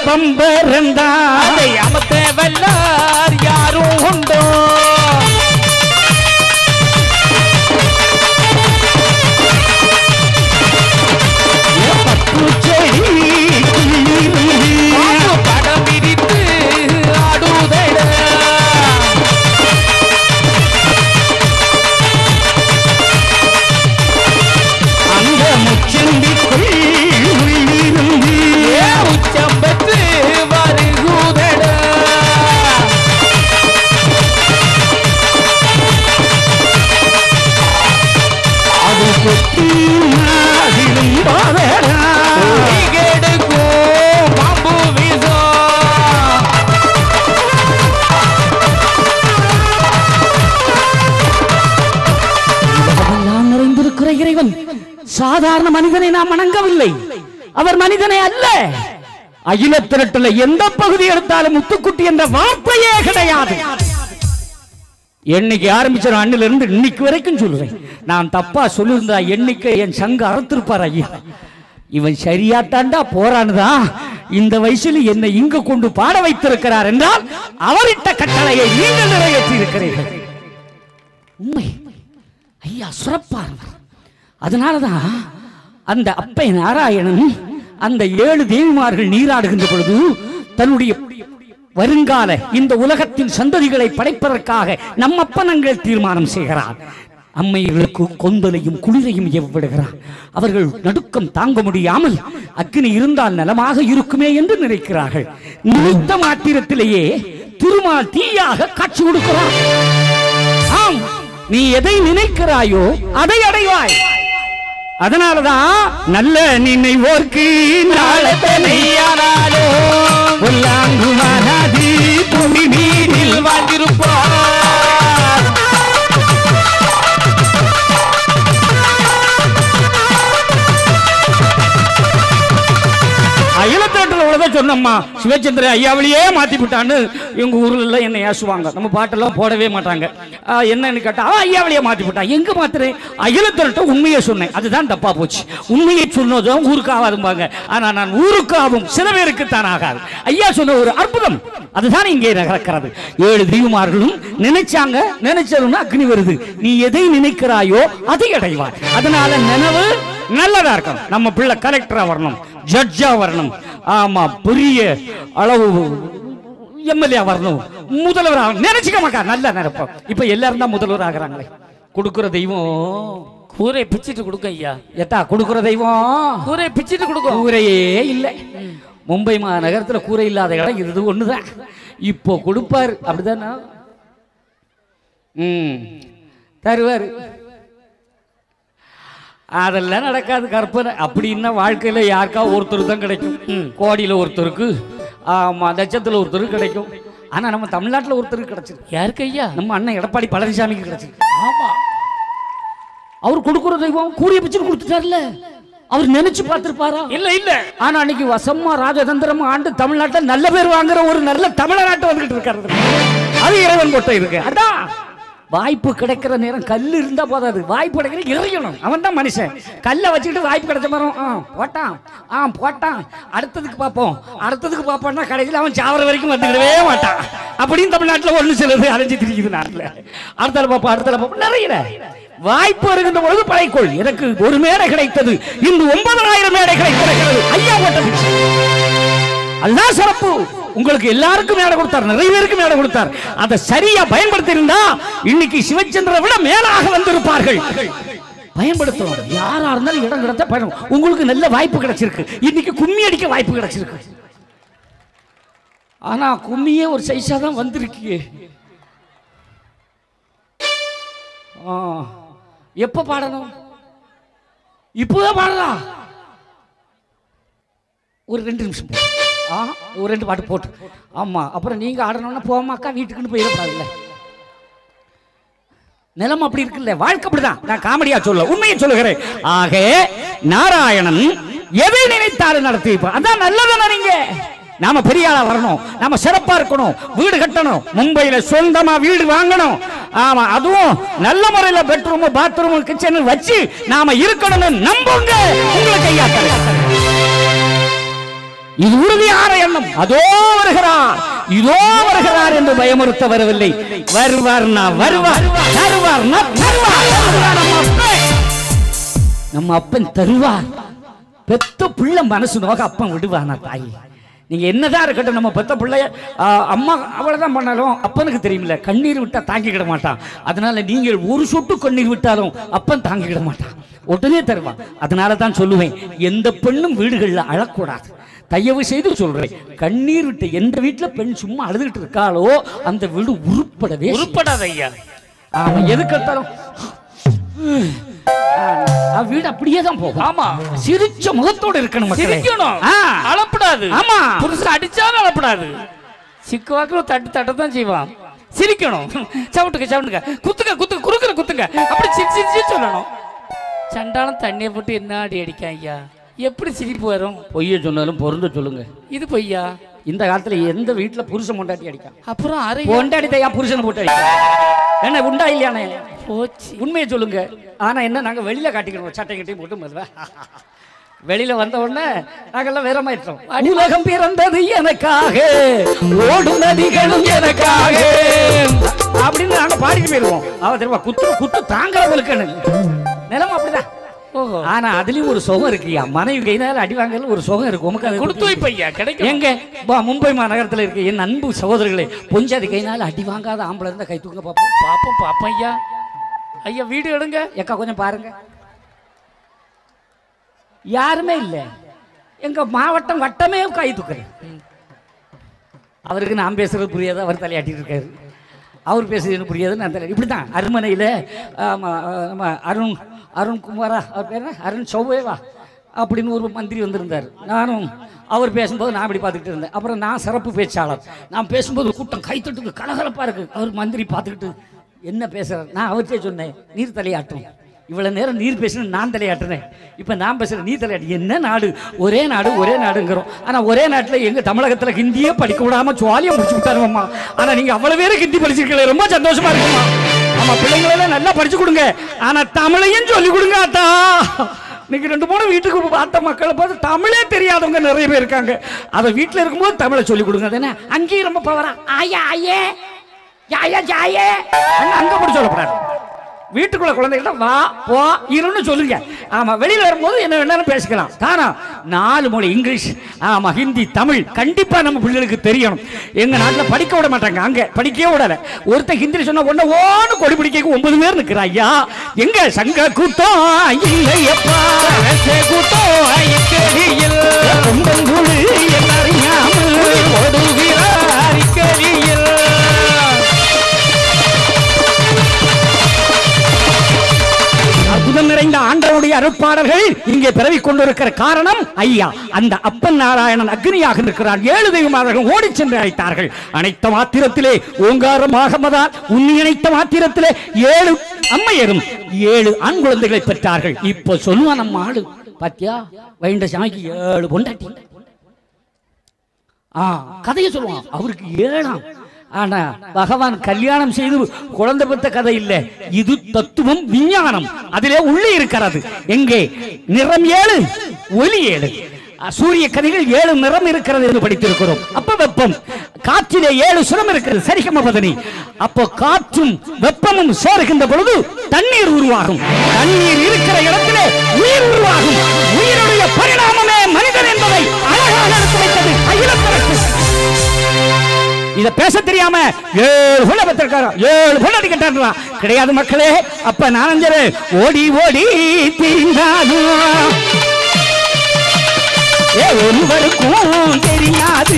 பம்பரந்தான் அதை அமர்த்த வல்லார் யாரும் உண்டோ படம் விரித்து ஆடுதட அந்த முச்சந்திக்குள் உச்சம்பத்து வருகுதட அது கொத்தி மாதிலும் பாதடா பாம்பு வீசோ உலகமெல்லாம் நிறைந்திருக்கிற இறைவன் சாதாரண மனிதனை நாம் வணங்கவில்லை. அவர் மனிதனை அல்ல. அகில திரட்டுல எந்த பகுதி எடுத்தாலும் முத்துக்குட்டி என்ற வார்த்தையே கிடையாது. எண்ணிக்கை ஆரம்பிச்ச அண்ணில இருந்து இன்னைக்கு வரைக்கும் சொல்லுவேன். நான் தப்பா சொல்லியிருந்தா எண்ணிக்கை என் சங்க அறுத்திருப்பார் ஐயா. இவன் சரியாத்தாண்டா போரானுதான் இந்த வயசுல என்னை இங்கு கொண்டு பாட வைத்திருக்கிறார் என்றால் அவரிட்ட கட்டளையை நீங்கள் நிறைவேற்றி இருக்கிறீர்கள். உண்மை ஐயா சுரப்பார். அதனாலதான் அந்த அப்பை நாராயணன் அந்த ஏழு தேவிமார்கள் நீராடுகின்ற பொழுது தன்னுடைய வருங்கால இந்த உலகத்தின் சந்ததிகளை படைப்பதற்காக நம் அப்பனங்கள் தீர்மானம் செய்கிறார். அம்மைகளுக்கு கொந்தலையும் குளிரையும் எவ்விடுகிறார். அவர்கள் நடுக்கம் தாங்க முடியாமல் அக்னி இருந்தால் நலமாக இருக்குமே என்று நினைக்கிறார்கள். நினைத்த மாத்திரத்திலேயே திருமால் தீயாக காட்சி கொடுக்கிறார். ஆம், நீ எதை நினைக்கிறாயோ அதை அடைவாய். அதனாலதான் நல்ல நினைவோர்க்கு நாளத்தனையானாலோ உள்ளாங்குமானாதி புவி நீரில் வாழ்ந்திருப்பார். அயலத்தாட்டில் உள்ளதான் சொன்னம்மா சிவச்சந்திர ஐயாவிலேயே மாத்தி விட்டான்னு எங்க ஊர்ல எல்லாம் என்ன ஏசுவாங்க. நம்ம பாட்டெல்லாம் போடவே மாட்டாங்க. என்னன்னு கேட்டா ஐயாவிலேயே மாத்தி விட்டா. எங்க மாத்துறேன்? அயலத்தாட்ட உண்மையை சொன்னேன். அதுதான் தப்பா போச்சு. உண்மையை சொன்னதும் ஊருக்கு ஆகாதும்பாங்க. ஆனா நான் ஊருக்கு ஆகும் சில பேருக்கு தான் ஆகாது. ஐயா சொன்ன ஒரு அற்புதம் அதுதான் இங்கே நடக்கிறது. ஏழு தெய்வமார்களும் நினைச்சாங்க. நினைச்சதுன்னா அக்னி வருது. நீ எதை நினைக்கிறாயோ அதை அடைவார். அதனால நினைவு நல்லதா இருக்கணும். நம்ம பிள்ளை கலெக்டரா வரணும், ஜட்ஜா வரணும், ஆமா பெரிய அளவு எம்எல்ஏ வரணும், முதல்வர் நினைச்சுக்க மாட்டா. நல்ல நினைப்போம். இப்ப எல்லாரும் தான் முதல்வர் ஆகிறாங்களே. கொடுக்கிற தெய்வம் கூரை பிச்சுட்டு கொடுக்க ஐயா. எத்தா கொடுக்கிற தெய்வம் கூரை பிச்சுட்டு கொடுக்க. கூரையே இல்லை. மும்பை மாநகரத்துல கூரை இல்லாத இடம் இது ஒண்ணுதான். இப்போ கொடுப்பாரு. அப்படிதானா? ம் தருவாரு. அதெல்லாம் நடக்காது. கற்பனை. அப்படின்னா வாழ்க்கையில யாருக்கா ஒருத்தர் தான் கிடைக்கும். கோடியில ஒருத்தருக்கு, ஆமா லட்சத்துல ஒருத்தருக்கு கிடைக்கும். ஆனா நம்ம தமிழ்நாட்டில் ஒருத்தருக்கு கிடைச்சிருக்கு. யாருக்கு ஐயா? நம்ம அண்ணன் எடப்பாடி பழனிசாமிக்கு கிடைச்சிருக்கு. ஆமா, அவர் கொடுக்குற தெய்வம் கூறிய பிச்சு கொடுத்துட்டார்ல. அவர் நினைச்சு பார்த்திருப்பாரா? இல்ல இல்ல. ஆனா அன்னைக்கு வசமா ராஜதந்திரமா ஆண்டு தமிழ்நாட்டில் நல்ல பேர் வாங்குற ஒரு நல்ல தமிழ்நாட்டு வந்துகிட்டு இருக்காரு. அது இறைவன் போட்ட இருக்கு. அதான் வாய்ப்பு கிடைக்கிற நேரம் கல் இருந்தா போதாது. வாய்ப்பு கிடைக்கிற இறையணும். அவன் தான் மனுஷன். கல்லை வச்சுக்கிட்டு வாய்ப்பு கிடைச்ச மரம் ஆ போட்டான் ஆ போட்டான் அடுத்ததுக்கு பார்ப்போம் அடுத்ததுக்கு பார்ப்போம்னா கடைசியில் அவன் சாவர வரைக்கும் வந்துக்கிடவே மாட்டான். அப்படின்னு தமிழ்நாட்டில் ஒன்று சிலது அலைஞ்சு திரிக்குது. நாட்டில் அடுத்தால பார்ப்போம் அடுத்தால பார்ப்போம். நிறைய வாய்ப்பு வருகின்ற பொழுது படைக்கொள். எனக்கு ஒரு மேடை கிடைத்தது, இந்த ஒன்பதாயிரம் மேடை கிடைக்கிறது. ஐயா போட்ட பிச்சை. அதுதான் சிறப்பு. உங்களுக்கு எல்லாருக்கும் மேடை கொடுத்தார், நிறைய பேருக்கு மேடை கொடுத்தார். அதை சரியா பயன்படுத்தி இருந்தா இன்னைக்கு சிவச்சந்திர விட மேலாக வந்திருப்பார்கள். பயன்படுத்தணும். யாரா இருந்தாலும் இடம் கிடைச்சா பயணம். உங்களுக்கு நல்ல வாய்ப்பு கிடைச்சிருக்கு. இன்னைக்கு கும்மி அடிக்க வாய்ப்பு கிடைச்சிருக்கு. ஆனா கும்மியே ஒரு சைஸா தான் வந்திருக்கு. எப்ப பாடணும்? இப்பவே பாடலாம். ஒரு ரெண்டு நிமிஷம் ஒரு ரெண்டு பாட்டு போட்டு. ஆமா, அப்புறம் நீங்க ஆடணும்னா போமாக்கா வீட்டுக்குன்னு போயிடக்கூடாதுல்ல. நிலம் அப்படி இருக்குல்ல. வாழ்க்கை அப்படிதான். நான் காமெடியா சொல்ல, உண்மையை சொல்லுகிறேன். ஆக நாராயணன் எதை நினைத்தாலும் நடத்தி. அதான் நல்லதான. நீங்க நாம பெரிய ஆளா வரணும், நாம சிறப்பா இருக்கணும், வீடு கட்டணும், மும்பையில சொந்தமா வீடு வாங்கணும். ஆமா, அதுவும் நல்ல முறையில் பெட்ரூம் பாத்ரூம் கிச்சன் வச்சு நாம இருக்கணும்னு நம்புங்க. உங்களுக்கு ஐயா இது உறுதியான எண்ணம். அதோ வருகிறார், இதோ வருகிறார் என்று பயமுறுத்த வரவில்லை. வருவார், வருவார், தருவார், நம்ம அப்பன் தருவார். பெத்த பிள்ளை மனசு நோக அப்பன் விடுவானா தாய்? நீங்க என்னதான் இருக்கட்டும், நம்ம பெத்த பிள்ளைய அம்மா அவ்வளவுதான் பண்ணாலும் அப்பனுக்கு தெரியுமில்ல, கண்ணீர் விட்டா தாங்கிக்கிட மாட்டான். அதனால நீங்கள் ஒரு சொட்டு கண்ணீர் விட்டாலும் அப்பன் தாங்கிக்கிட மாட்டான், உடனே தருவான். அதனால தான் சொல்லுவேன், எந்த பெண்ணும் வீடுகளில் அழக்கூடாது. தயவு செய்து சொல்றேன், கண்ணீர் விட்டு எந்த வீட்டுல பெண் சும்மா அழுதுகிட்டு இருக்காளோ அந்த வீடு உருப்படவே உருப்படாத ஐயா. அவன் எதுக்கெடுத்தாலும் வீடு அப்படியே தான் போகும். ஆமா, சிரிச்ச முகத்தோடு இருக்கணும், சிரிக்கணும், அழப்படாது. ஆமா, புருஷன் அடிச்சாலும் அழப்படாது. சிக்குவாக்கு தட்டு தட்டத்தான் செய்வான். சிரிக்கணும், சவுட்டுக்க சவுட்டுக்க, குத்துக்க குத்துக்க, குறுக்குற குத்துங்க, அப்படி சிரிச்சு சிரிச்சு சொல்லணும். சண்டாலும் தண்ணியை போட்டு என்ன அடி அடிக்க ஐயா, எப்படி சிரிப்பு வரும்? பொய்ய சொன்னாலும் பொருந்த சொல்லுங்க, இது பொய்யா? இந்த காலத்துல எந்த வீட்டுல புருஷன் பொண்டாட்டி அடிக்கான்? அப்புறம் அரை பொண்டாட்டி தையா புருஷனை போட்டு அடிக்க என்ன உண்டா இல்லையானே? போச்சு, உண்மையை சொல்லுங்க. ஆனா என்ன, நாங்க வெளியில காட்டிக்கிறோம், சட்டை கட்டி போட்டு முதல்ல வெளியில வந்த உடனே நாங்கெல்லாம் வேற மாயிட்டோம். உலகம் பிறந்தது எனக்காக, ஓடும் நதிகளும் எனக்காக அப்படின்னு நாங்க பாடிட்டு போயிருவோம். அவ தெரியுமா, குத்து குத்து தாங்கிறவங்களுக்கு நிலம அப்படிதான். ஆனா அதுலயும் ஒரு சுகம் இருக்குயா, மனைவி கைனால அடி வாங்கல ஒரு சுகம் இருக்கு. உமக்கு கொடுத்து வைப்பையா கிடைக்கும். எங்க மும்பை மாநகரத்துல இருக்கு என் அன்பு சகோதரர்களே, பொஞ்சாதி கைனால அடி வாங்காத ஆம்பளை இருந்தா கை தூங்க பாப்போம். பாப்போம் பாப்போம் ஐயா. ஐயா வீடு எடுங்க எக்கா, கொஞ்சம் பாருங்க, யாருமே இல்ல. எங்க மாவட்டம் வட்டமே கை தூக்குறேன். அவருக்கு நான் பேசுறது புரியாது, அவர் தலையாட்டிட்டு இருக்காரு. அவர் பேசுறது புரியாது, நான் தலை இப்படிதான். அருமனையில நம்ம அருண் அருண்குமாரா அவர் பேர் என்ன, அருண் சௌவேவா அப்படின்னு ஒரு மந்திரி வந்திருந்தார். நானும் அவர் பேசும்போது நான் இப்படி பார்த்துக்கிட்டு இருந்தேன். அப்புறம் நான் சிறப்பு பேச்சாளர், நான் பேசும்போது கூட்டம் கைத்தட்டுக்கு கலகலப்பா இருக்கு. அவர் மந்திரி பார்த்துக்கிட்டு என்ன பேசுறாரு, நான் அவர்கிட்டே சொன்னேன், நீர் தலையாட்டும். இவ்வளவு நேரம் நீர் பேசணும், நான் தலையாட்டுறேன். இப்ப நான் பேசுறேன், நீ தலையாட்டு. என்ன நாடு, ஒரே நாடு ஒரே நாடுங்கிறோம். ஆனா ஒரே நாட்டுல எங்க தமிழகத்துல ஹிந்தியே படிக்க விடாம சுவாலியம் முடிச்சு விட்டாருமா. ஆனா நீங்க அவ்வளவு பேரு ஹிந்தி படிச்சிருக்கீங்க, ரொம்ப சந்தோஷமா இருக்குமா. ஆமா, பிள்ளைங்களெல்லாம் நல்லா படிச்சு கொடுங்க, ஆனா தமிழையும் சொல்லி கொடுங்க அத்தா. இன்னைக்கு ரெண்டு மூணு வீட்டுக்கு பார்த்த மக்களை பார்த்து தமிழே தெரியாதவங்க நிறைய பேர் இருக்காங்க. அதை வீட்டுல இருக்கும்போது தமிழை சொல்லி கொடுங்க. தானே அங்கேயும் ரொம்ப பவரா ஆயா ஆயே யாயா ஜாயே அங்க அப்படி சொல்லப்படாது. வீட்டுக்குள்ள குழந்தைகிட்ட வா போ இருன்னு சொல்லுங்க. ஆமா, வெளியில வரும்போது என்ன வேணாலும் பேசிக்கலாம். தானா நாலு மொழி, இங்கிலீஷ், ஆமா, ஹிந்தி, தமிழ் கண்டிப்பா நம்ம பிள்ளைகளுக்கு தெரியணும். எங்க நாட்டுல படிக்க விட மாட்டாங்க, அங்க படிக்கவே விடல. ஒருத்தன் ஹிந்தியில் சொன்னா ஒன்ன ஓன்னு கொடி பிடிக்க ஒன்பது பேர் நிற்கிறா. ஐயா எங்க சங்க கூட்டம் இல்லையப்பா, கூட்டம் அற்புதம் நிறைந்த ஆண்டவனுடைய அருட்பாடல்கள் இங்கே பிறவி கொண்டிருக்கிற காரணம் ஐயா, அந்த அப்பன் நாராயணன் அக்னியாக இருக்கிறார். ஏழு தெய்வமார்கள் ஓடி சென்று அழைத்தார்கள். அனைத்த மாத்திரத்திலே ஓங்காரமாக மதால் உன்னி அனைத்த மாத்திரத்திலே ஏழு அம்மையரும் ஏழு ஆண் குழந்தைகளை பெற்றார்கள். இப்போ சொல்லுவான் நம்ம ஆளு, பாத்தியா வைண்ட சாமிக்கு ஏழு பொண்டாட்டி. ஆ கதையை சொல்லுவான், அவருக்கு ஏழாம். ஆனா பகவான் கல்யாணம் செய்து குழந்தை பெற்ற கதை இல்ல, இது தத்துவம், விஞ்ஞானம் அதிலே உள்ளே இருக்கிறது. எங்கே நிறம் ஏழு, ஒலி ஏழு, சூரிய கதிர்கள் ஏழு நிறம் இருக்கிறது என்று படித்திருக்கிறோம். அப்ப வெப்பம், காற்றிலே ஏழு சுரம் இருக்கிறது, சரிகம பதனி. அப்போ காற்றும் வெப்பமும் சேருகின்ற பொழுது தண்ணீர் உருவாகும். தண்ணீர் இருக்கிற இடத்திலே உயிர் உருவாகும். உயிருடைய பரிணாமமே மனிதன் என்பதை அழகாக எடுத்து வைத்தது அகிலத்தரசு. இத பேச தெரியாம ஏழு புள்ள பெற்றிருக்காரு, ஏழு புள்ள கேட்டாங்களா கிடையாது மக்களே. அப்ப நானஞ்சரு ஓடி ஓடி தீர்ந்தாலும் ஒருவருக்கும் தெரியாது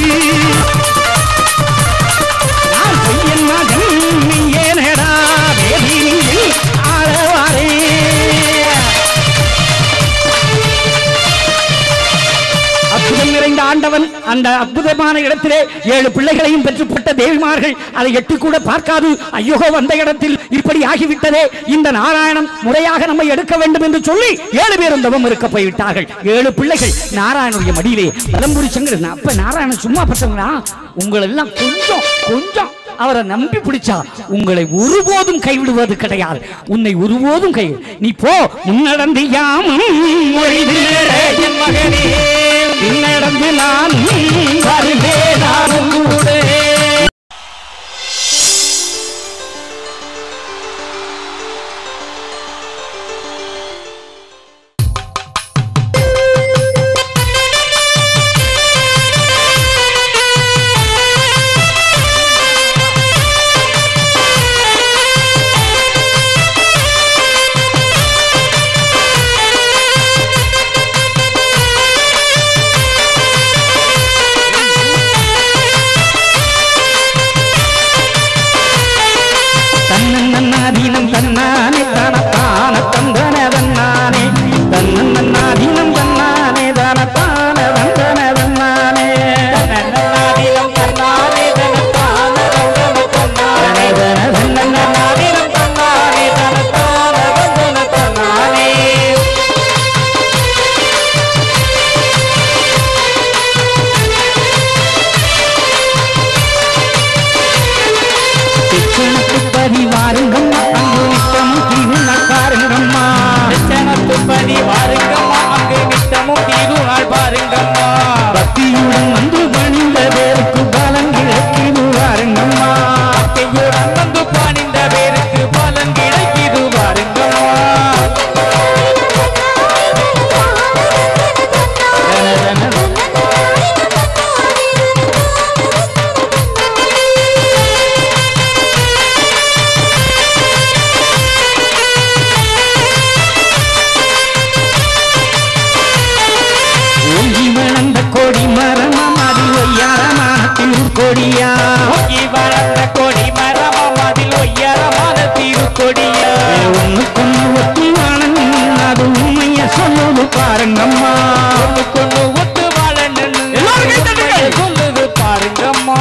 நான் பொய்யன் மகன் நீ ஏனடா வேதி ஆளவாரே. அற்புதம் நிறைந்த ஆண்டவன் அந்த அற்புதமான இடத்திலே ஏழு பிள்ளைகளையும் பெற்றுப்பட்ட தேவிமார்கள் அதை எட்டி கூட பார்க்காது, ஐயோ வந்த இடத்தில் இப்படி ஆகிவிட்டதே, இந்த நாராயணன் முறையாக நம்மை எடுக்க வேண்டும் என்று சொல்லி ஏழு பேரும் தவம் இருக்க போய்விட்டார்கள். ஏழு பிள்ளைகள் நாராயணனுடைய மடியிலே பலம்புரி சங்கர். அப்ப நாராயணன் சும்மா பசங்களா, உங்களை எல்லாம் கொஞ்சம் கொஞ்சம் அவரை நம்பி பிடிச்சா உங்களை ஒருபோதும் கைவிடுவது கிடையாது, உன்னை ஒருபோதும் கை நீ போ முன்னடந்து யாமும் மகனே பின்னடந்து நான் தன்னானே தனத்தான தந்தன தன்னானே தன்னன்னாதீனம் தன்னானே தனத்தான தந்தன தன்னானே தன்னன்னாதீனம் தன்னானே தனத்தான தந்தன தன்னானே தன்னன்னாதீனம் தன்னானே தனத்தான தந்தன தன்னானே பதிவாருங்கம்மா அங்கு நித்தமும் தீருநாள் பாருங்கம்மா நிச்சனத்து பதிவாருங்கம்மா அங்கு நித்தமும் தீருநாள் பாருங்கம்மா பக்தியுடன் வந்து பணிந்த பேருக்கு பலன் கிடைக்கிது பாருங்கம்மா பக்தியுடன் வந்து பணிந்த பேருக்கு பலன் கிடைக்கிது பாருங்கம்மா கொடி மரமம் அதில் ஒய்யாரமான கொடியா வளர்ந்த கொடி மரமம் அதில் ஒய்யாரமான திருக்கொடியா ஒண்ணுக்கொன்னு ஒத்து வாழன் அது உண்மைய சொல்லுது பாருங்கம்மா ஒண்ணுக்கொன்னு ஒத்து வாழன் சொல்லுது பாருங்கம்மா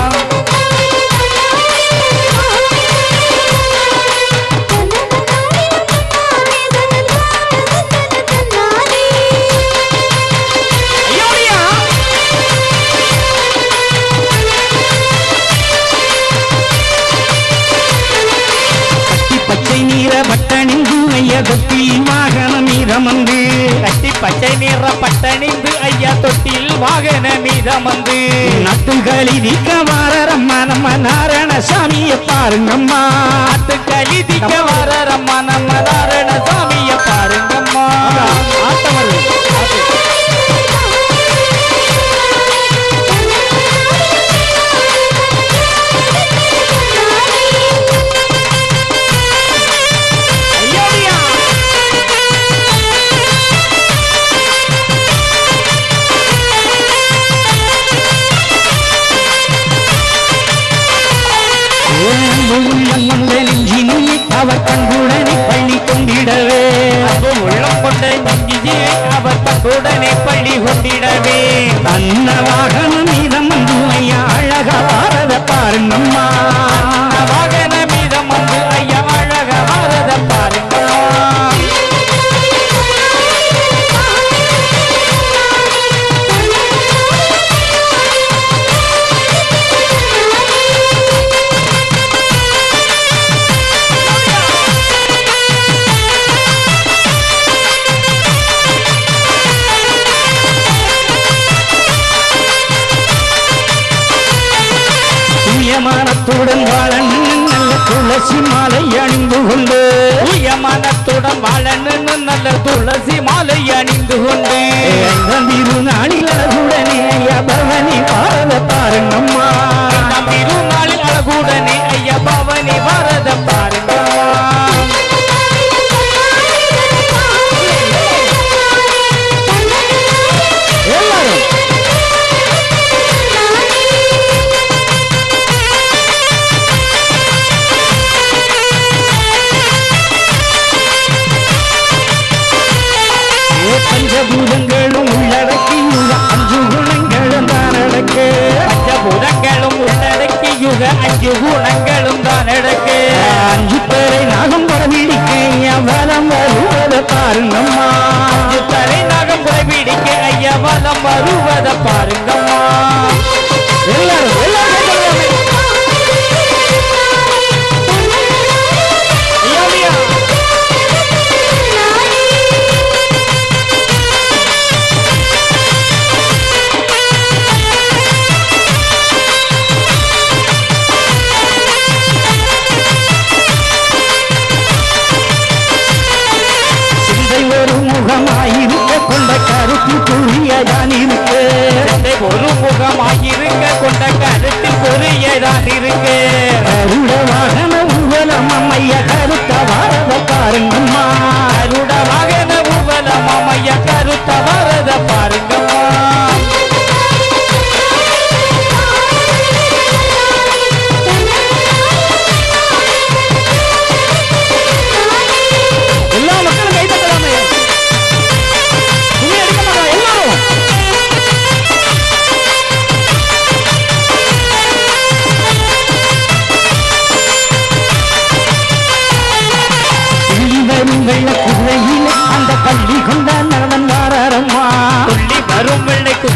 தொட்டில் வாகனம் மீதமந்து கட்டி பச்சை நிற பட்டணிந்து ஐயா தொட்டில் வாகன மீதமந்து நட்டுகளி திக்க வாரரம்மா நம்ம நாராயணசாமிய பாருங்கம்மா நட்டுகளி திக்க வாரரம்மா நம்ம நாராயணசாமிய பாருங்கம்மா ஆட்டவர் அவர் கண்குடனை பள்ளி கொண்டிடவே உள்ளம் கொண்ட நெஞ்சியே அவர் கண்குடனை பள்ளி கொண்டிடவே தன்ன வாகன மீதம் வந்து ஐயா அழக பாரத பாருங்கம்மா வாகன மீதம் வந்து ஐயா அழக பாரத பாருங்கம்மா மனத்துடன் வாழன் நல்ல துளசி மாலை அணிந்து கொண்டு மனத்துடன் வாழன் நல்ல துளசி மாலை அணிந்து கொண்டு திருநாளில் அழகுடனே ஐயா பவனி பாரத பாருங்கம்மா திருநாளில் அழகுடனே ஐயா பவனி பாரத பாருங்கம்மா எல்லாரும் பஞ்சபூதங்களும் உள்ளடக்கியுக அஞ்சு குணங்களும் தான் நடக்கு பஞ்சபூதங்களும் உள்ளடக்கியுக அஞ்சு குணங்களும் தான் நடக்கு அஞ்சு பேரை நாகம் புறவிடிக்க ஐயா வலம் வருவத பாருங்கம்மா அஞ்சு பேரை நாகம் புறவிடிக்க ஐயா வலம் வருவத பாருங்கம்மா எல்லாரும் எல்லாரும் முகமாயிருக்க கொண்ட கருத்து புரியதான் இருக்கு ஒரு முகமாய்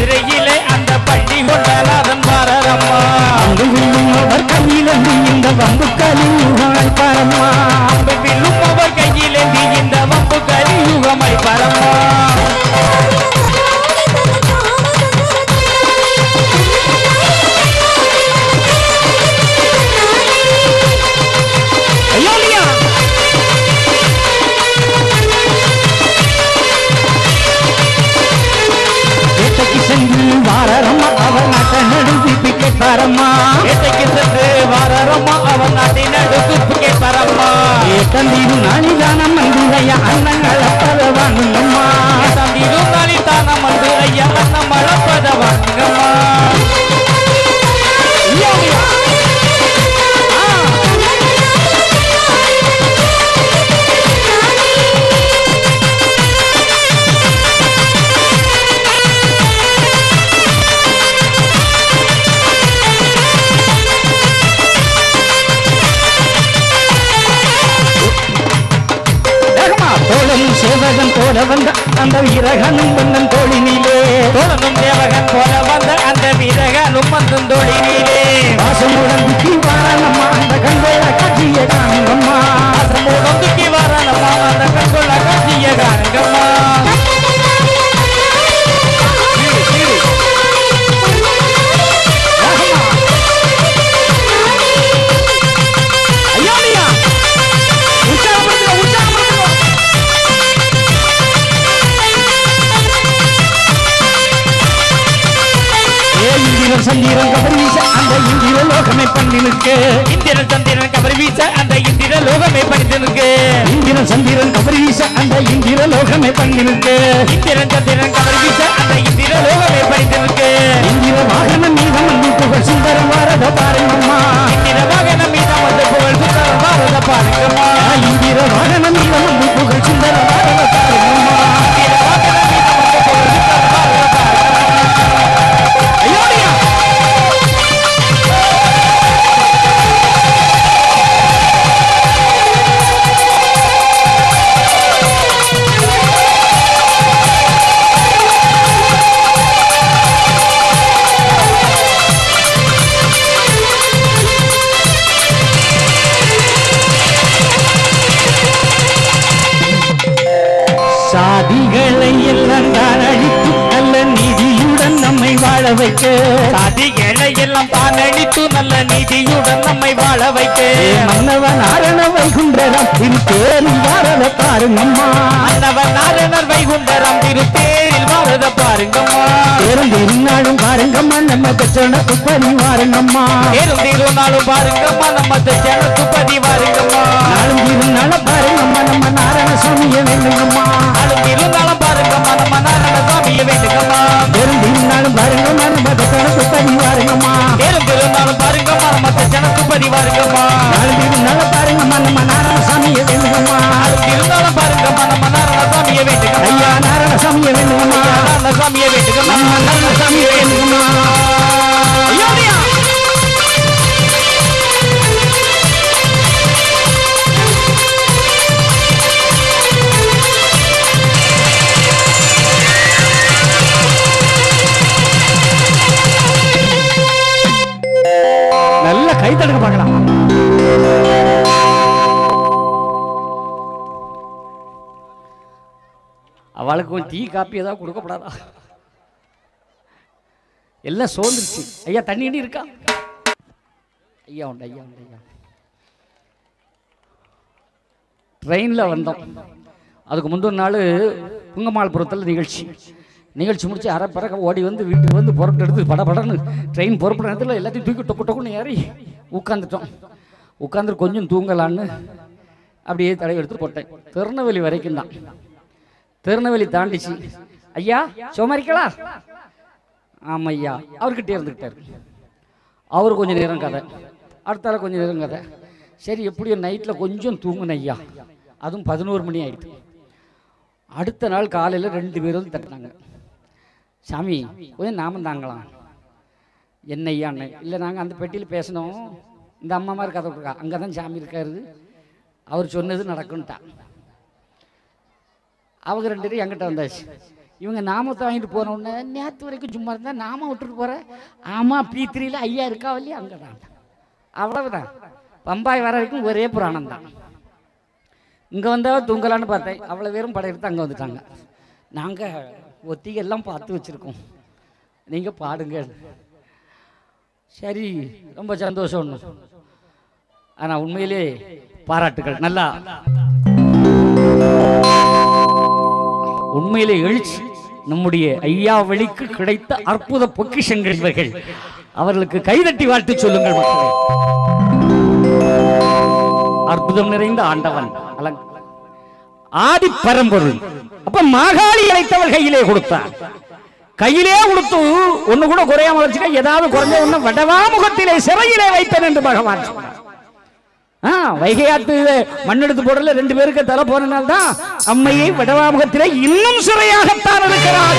மதுரையிலே அந்த பள்ளி கொண்டநாதன் பாரரம்மா அவர் கையிலந்தி இந்த வம்பு கலியுகமாய் பரம்மா வில்லும் அவர் கையிலேந்தி இந்த வம்பு கலியுகமாய் பரம்மா வாரம்மா அவன் நாட்டை நடுவி கேட்பாரம்மா ஏட்டைக்கு சென்று வாரம்மா அவன் நாட்டை நடுவி கேட்பாரம்மா தந்திரு நாளிதானம் மந்துரையா அண்ணங்களை பதவானுங்கம்மா தந்திரு நாளிதானம் மந்துரையா அண்ணம் அளப்பதவானுங்கம்மா சேவகன் போல வந்த அந்த வீரகனும் வந்தன் தோழினிலே தோழனும் தேவகன் போல வந்த அந்த வீரகனும் வந்தன் தோழினிலே வாசமுடன் துக்கி வாரானம்மா அந்த கண்கொள்ள காட்சிய காணுங்கம்மா வாசமுடன் துக்கி வாரானம்மா அந்த கண்கொள்ள காட்சிய காணுங்கம்மா சந்திரன் கபர் வீச அந்த இந்திர லோகமே பண்ணினுக்கு இந்திரன் சந்திரன் கபர் வீச அந்த இந்திர லோகமே பண்ணினுக்கு இந்திரன் சந்திரன் கபர் வீச அந்த இந்திர லோகமே பண்ணினுக்கு இந்திரன் சந்திரன் கபர் வீச அந்த இந்திர லோகமே பண்ணினுக்கு இந்திர வாகனம் மீதம் வந்து புகழ் சுந்தரம் வாரத பாருங்கம்மா இந்திர வாகனம் மீதம் வந்து புகழ் சுந்தரம் வாரத பாருங்கம்மா இந்திர வாகனம் மீதம் வந்து புகழ் சுந்தரம் வாரத பாருங்கம்மா இந்திர வாகனம் மீதம் வந்து புகழ் சுந்தரம் வாரத பாருங்கம்மா ஐயோடியா சாதிகளை எல்லாம் தான் அழித்து நல்ல நீதியுடன் நம்மை வாழ வைக்க சாதிகளை எல்லாம் தான் அழித்து நல்ல நீதியுடன் நம்மை வாழ வைக்க மன்னவன் ஆரண வைகுண்டரம் திருத்தேரில் வாரத பாருங்கம்மா மன்னவன் ஆரணர் வைகுண்டரம் திருத்தேரில் வாரத பாருங்கம்மா தேர்ந்திருந்தாலும் பாருங்கம்மா நம்ம தச்சனத்து பதி வாருங்கம்மா தேர்ந்திருந்தாலும் பாருங்கம்மா நம்ம தச்சனத்து பதி வாருங்கம்மா நாளும் இருந்தாலும் பாருங்கம்மா நம்ம நாராயணசாமிய வேண்டுங்கம்மா நாளும் இருந்தாலும் பாருங்கம்மா நம்ம நாராயணசாமிய வேண்டுங்கம்மா தேர்ந்திருந்தாலும் பாருங்கம்மா நம்ம தச்சனத்து பதி வாருங்கம்மா தேர்ந்திருந்தாலும் பாருங்கம்மா நம்ம தச்சனத்து பதி வாருங்கம்மா நாளும் இருந்தாலும் பாருங்கம்மா நம்ம நாராயணசாமிய வேண்டுங்கம்மா நாளும் இருந்தாலும் பாருங்கம்மா நம்ம நாராயணசாமிய வேண்டுங்கம்மா ஐயா நாராயணசாமிய வேண்டுங்கம்மா நாராயணசாமிய வேண்டுங்கம்மா நம்ம நாராயணசாமிய வேண்டுங்கம்மா ஐயோடியா நல்ல கை தடுக்க பார்க்கலாம். அவளுக்கு கொஞ்சம் டீ காப்பி ஏதாவது கொடுக்கப்படாதா? எல்லாம் சோர்ந்துருச்சு. ஐயா தண்ணி அடி இருக்கா? ஐயா உண்டு ஐயா உண்டு ஐயா. ட்ரெயினில் வந்தோம். அதுக்கு முந்தின நாள் புங்கமால்புரத்தில் நிகழ்ச்சி நிகழ்ச்சி முடிச்சு அரை பறக்க ஓடி வந்து வீட்டுக்கு வந்து புறப்பட்டு எடுத்து படப்படன்னு ட்ரெயின் புறப்பட நேரத்தில் எல்லாத்தையும் தூக்கி டொக்கு டொக்குன்னு ஏறி உட்காந்துட்டோம். உட்காந்துட்டு கொஞ்சம் தூங்கலான்னு அப்படியே தடவை எடுத்து போட்டேன். திருநெல்வேலி வரைக்கும் தான். திருநெல்வேலி தாண்டிச்சு. ஐயா சோமாரிக்கலா? ஆமாம் ஐயா. அவர்கிட்டே இருந்துக்கிட்டார். அவர் கொஞ்சம் நேரம் கதை, அடுத்தால கொஞ்சம் நேரம் கதை. சரி எப்படியோ நைட்டில் கொஞ்சம் தூங்குன ஐயா. அதுவும் பதினோரு மணி ஆகிட்டு. அடுத்த நாள் காலையில் ரெண்டு பேரும் தட்டினாங்க. சாமி கொஞ்சம் நாமம் தாங்கலாம். என்ன ஐயான்னு. இல்லை நாங்கள் அந்த பெட்டியில் பேசினோம். இந்த அம்மா மாதிரி கதை இருக்கா, அங்கே தான் சாமி இருக்காரு, அவர் சொன்னது நடக்கும்ட்டா. அவங்க ரெண்டு பேரும் என்கிட்ட வந்தாச்சு. இவங்க நாமத்தை வாங்கிட்டு போன உடனே நேற்று வரைக்கும் சும்மா இருந்தால் நாம விட்டுட்டு போகிறேன். ஆமாம் பி த்ரீல ஐயா இருக்கா இல்லையா அங்கே தான். அவ்வளவுதான். பம்பாய் வர வரைக்கும் ஒரே புராணம் தான். இங்கே வந்தால் தூங்கலான்னு பார்த்தேன். அவ்வளோ பேரும் படையெடுத்து அங்கே வந்துட்டாங்க. நாங்கள் ஒத்திகெல்லாம் பார்த்து வச்சுருக்கோம், நீங்கள் பாடுங்க. சரி, ரொம்ப சந்தோஷம் ஒன்று. ஆனால் உண்மையிலே பாராட்டுகள். நல்லா உண்மையிலே எழுச்சி. நம்முடைய ஐயா வழிக்கு கிடைத்த அற்புத பொக்கிஷங்கள் இவர்கள். அவர்களுக்கு கைதட்டி வாழ்த்து சொல்லுங்கள் மக்களே. அற்புதம் நிறைந்த ஆண்டவன் ஆதி பரம்பொருள். அப்ப மாகாளி அழைத்தவர் கையிலே கொடுத்தார். கையிலே கொடுத்து ஒண்ணு கூட குறையாம வச்சுக்க, ஏதாவது குறைஞ்ச ஒண்ணு வடவா முகத்திலே சிறையிலே வைப்பேன் என்று பகவான் சொன்னார். வைகையாத்து மண்ணெடுத்து போடல ரெண்டு பேருக்கு தலை போனனால தான் அம்மையை வடவாமுகத்திலே இன்னும் சிறையாகத்தான் இருக்கிறார்.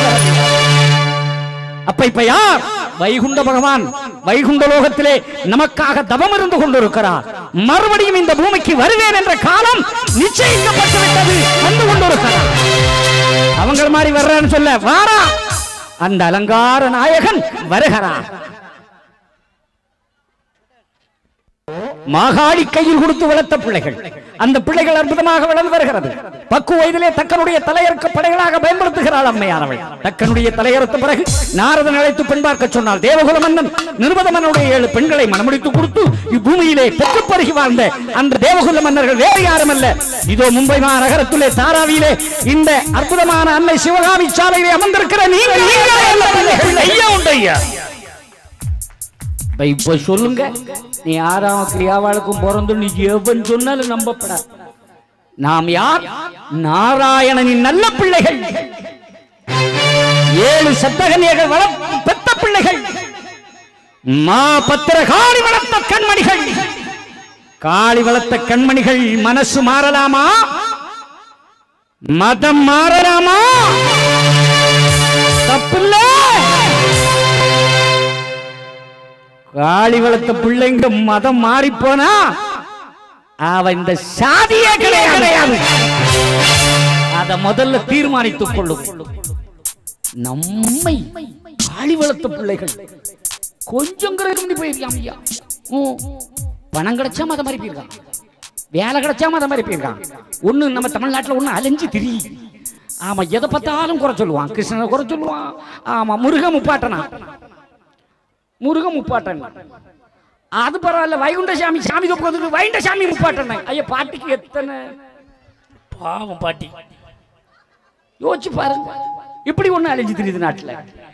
அப்ப இப்ப யார்? வைகுண்ட பகவான் வைகுண்ட லோகத்திலே நமக்காக தவம் இருந்து கொண்டிருக்கிறார். மறுபடியும் இந்த பூமிக்கு வருவேன் என்ற காலம் நிச்சயிக்கப்பட்டு விட்டது. வந்து கொண்டிருக்கிறார். அவங்க மாதிரி வர்றான்னு சொல்ல வாரா, அந்த அலங்கார நாயகன் வருகிறார். மாகாளி கையில் கொடுத்து வளர்த்த பிள்ளைகள், அந்த பிள்ளைகள் அற்புதமாக வளர்ந்து வருகிறது. பக்குவ வயதிலே தக்கனுடைய தலையறுக்க படைகளாக பயன்படுத்துகிறாள் அம்மையானவள். தக்கனுடைய தலையறுத்த பிறகு நாரதன் அழைத்து பெண் பார்க்க சொன்னால் தேவகுல மன்னன் நிருபத மன்னனுடைய ஏழு பெண்களை மனமுடித்து கொடுத்து இப்பூமியிலே பெற்று பருகி வாழ்ந்த அந்த தேவகுல மன்னர்கள் வேறு யாரும் அல்ல, இதோ மும்பை மாநகரத்திலே தாராவியிலே இந்த அற்புதமான அன்னை சிவகாமி சாலையிலே அமர்ந்திருக்கிற நீங்கள் ஐயா உண்டு ஐயா. இப்ப சொல்லுங்க, நீ ஆறாம் கிரியாவாளுக்கும் பிறந்து நீ எவன் சொன்னாலும் நம்பப்படா. நாம் யார்? நாராயணனின் நல்ல பிள்ளைகள், ஏழு சப்தகன்யர்கள் வள பெத்த பிள்ளைகள், மா பத்திர காளி வளர்த்த கண்மணிகள். காளி வளர்த்த கண்மணிகள் மனசு மாறலாமா? மதம் மாறலாமா? தப்பில்லை. காளி வளர்த்த பிள்ளைங்க மதம் மாறி போனா அவ இந்த சாதியே கிடையாது. அத முதல்ல தீர்மானித்துக் கொள்ளும். நம்மை காளி வளர்த்த பிள்ளைகள் கொஞ்சம் போயிருக்கான். ஐயா பணம் கிடைச்சா மதம் மாறி போயிருக்கான், வேலை கிடைச்சா மதம் மாறி போயிருக்கான். ஒண்ணு நம்ம தமிழ்நாட்டில் ஒண்ணு அலைஞ்சு திரி. ஆமா, எதை பார்த்தாலும் குறை சொல்லுவான். கிருஷ்ணனை குறை சொல்லுவான். ஆமா, முருக முப்பாட்டனா முருக முப்பாட்டன் அது பரவாயில்ல. வைகுண்ட சாமி சாமி தொப்புறதுக்கு வைகுண்ட சாமி முப்பாட்டன். ஐயா பாட்டிக்கு எத்தனை பாவம் பாட்டி, யோசிச்சு பாருங்க. இப்படி ஒண்ணு அழிஞ்சு தெரியுது நாட்டில்.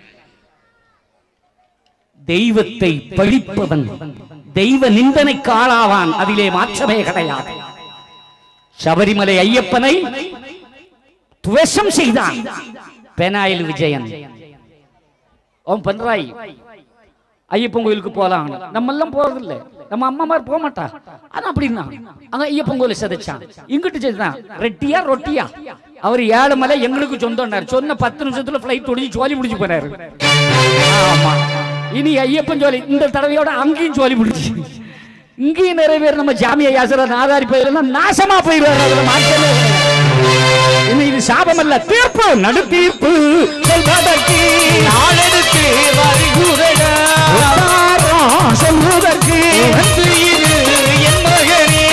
தெய்வத்தை பழிப்பவன் தெய்வ நிந்தனைக்கு ஆளாவான், அதிலே மாற்றமே கிடையாது. சபரிமலை ஐயப்பனை துவேஷம் செய்தான் பெனாயில் விஜயன். அவன் பண்றாய் ஐயப்பன் கோயிலுக்கு போலாம், நம்ம எல்லாம் போறதில்லை, நம்ம அம்மா மாதிரி போக மாட்டா. ஆனா அப்படின்னா அங்க ஐயப்பன் கோயில சதைச்சான். இங்கிட்டு செய்தான் ரெட்டியா ரொட்டியா. அவர் ஏழு மலை எங்களுக்கு சொந்தம் சொன்ன பத்து நிமிஷத்துல பிளைட் ஒடிஞ்சு சோலி முடிச்சு போனாரு. ஆமா, இனி ஐயப்பன் ஜோலி இந்த தடவையோட அங்கேயும் சோலி முடிச்சு. இங்கேயும் நிறைய பேர் நம்ம ஜாமியா யாசர நாதாரி போயிடலாம், நாசமா போயிடுவாரு. அதுல மாற்றமே இல்லை. இது சாபம் அல்ல, தீர்ப்பு, நடு தீர்ப்பு சொல்வதற்கு நாளெடுத்து வருகிறதா சொல்வதற்கு வந்து இரு என் மகனே.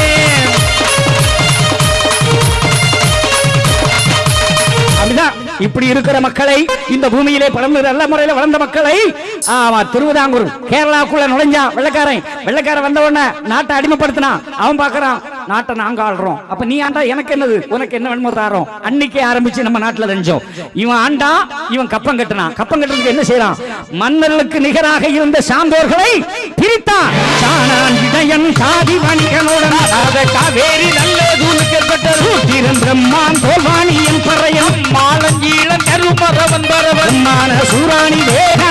அப்படிதான் இப்படி இருக்கிற மக்களை, இந்த பூமியிலே பலந்து நல்ல முறையில் வளர்ந்த மக்களை, ஆமா திருவிதாங்கூர் கேரளாக்குள்ள நுழைஞ்சா வெள்ளக்காரன். வெள்ளக்காரன் வந்த உடனே நாட்டை அடிமைப்படுத்தினா. அவன் பாக்குறான் நாட்டை நாங்க ஆள்றோம், அப்ப நீ ஆண்டா எனக்கு என்னது, உனக்கு என்ன வேணுமோ தாரோம். அன்னைக்கே ஆரம்பிச்சு நம்ம நாட்டுல தெரிஞ்சோம். இவன் ஆண்டா, இவன் கப்பம் கட்டினான். கப்பம் கட்டுறதுக்கு என்ன செய்யறான்? மன்னர்களுக்கு நிகராக இருந்த சான்றோர்களை பிரித்தான். சாணான் விடயன் சாதி வணிகனுடன் காவேரி நல்ல தூளுக்கப்பட்ட பிரம்மான் தோல்வாணியன் பறையன் மாலஞ்சீளன் கருமரவன் பரவன் மான சூராணி வேக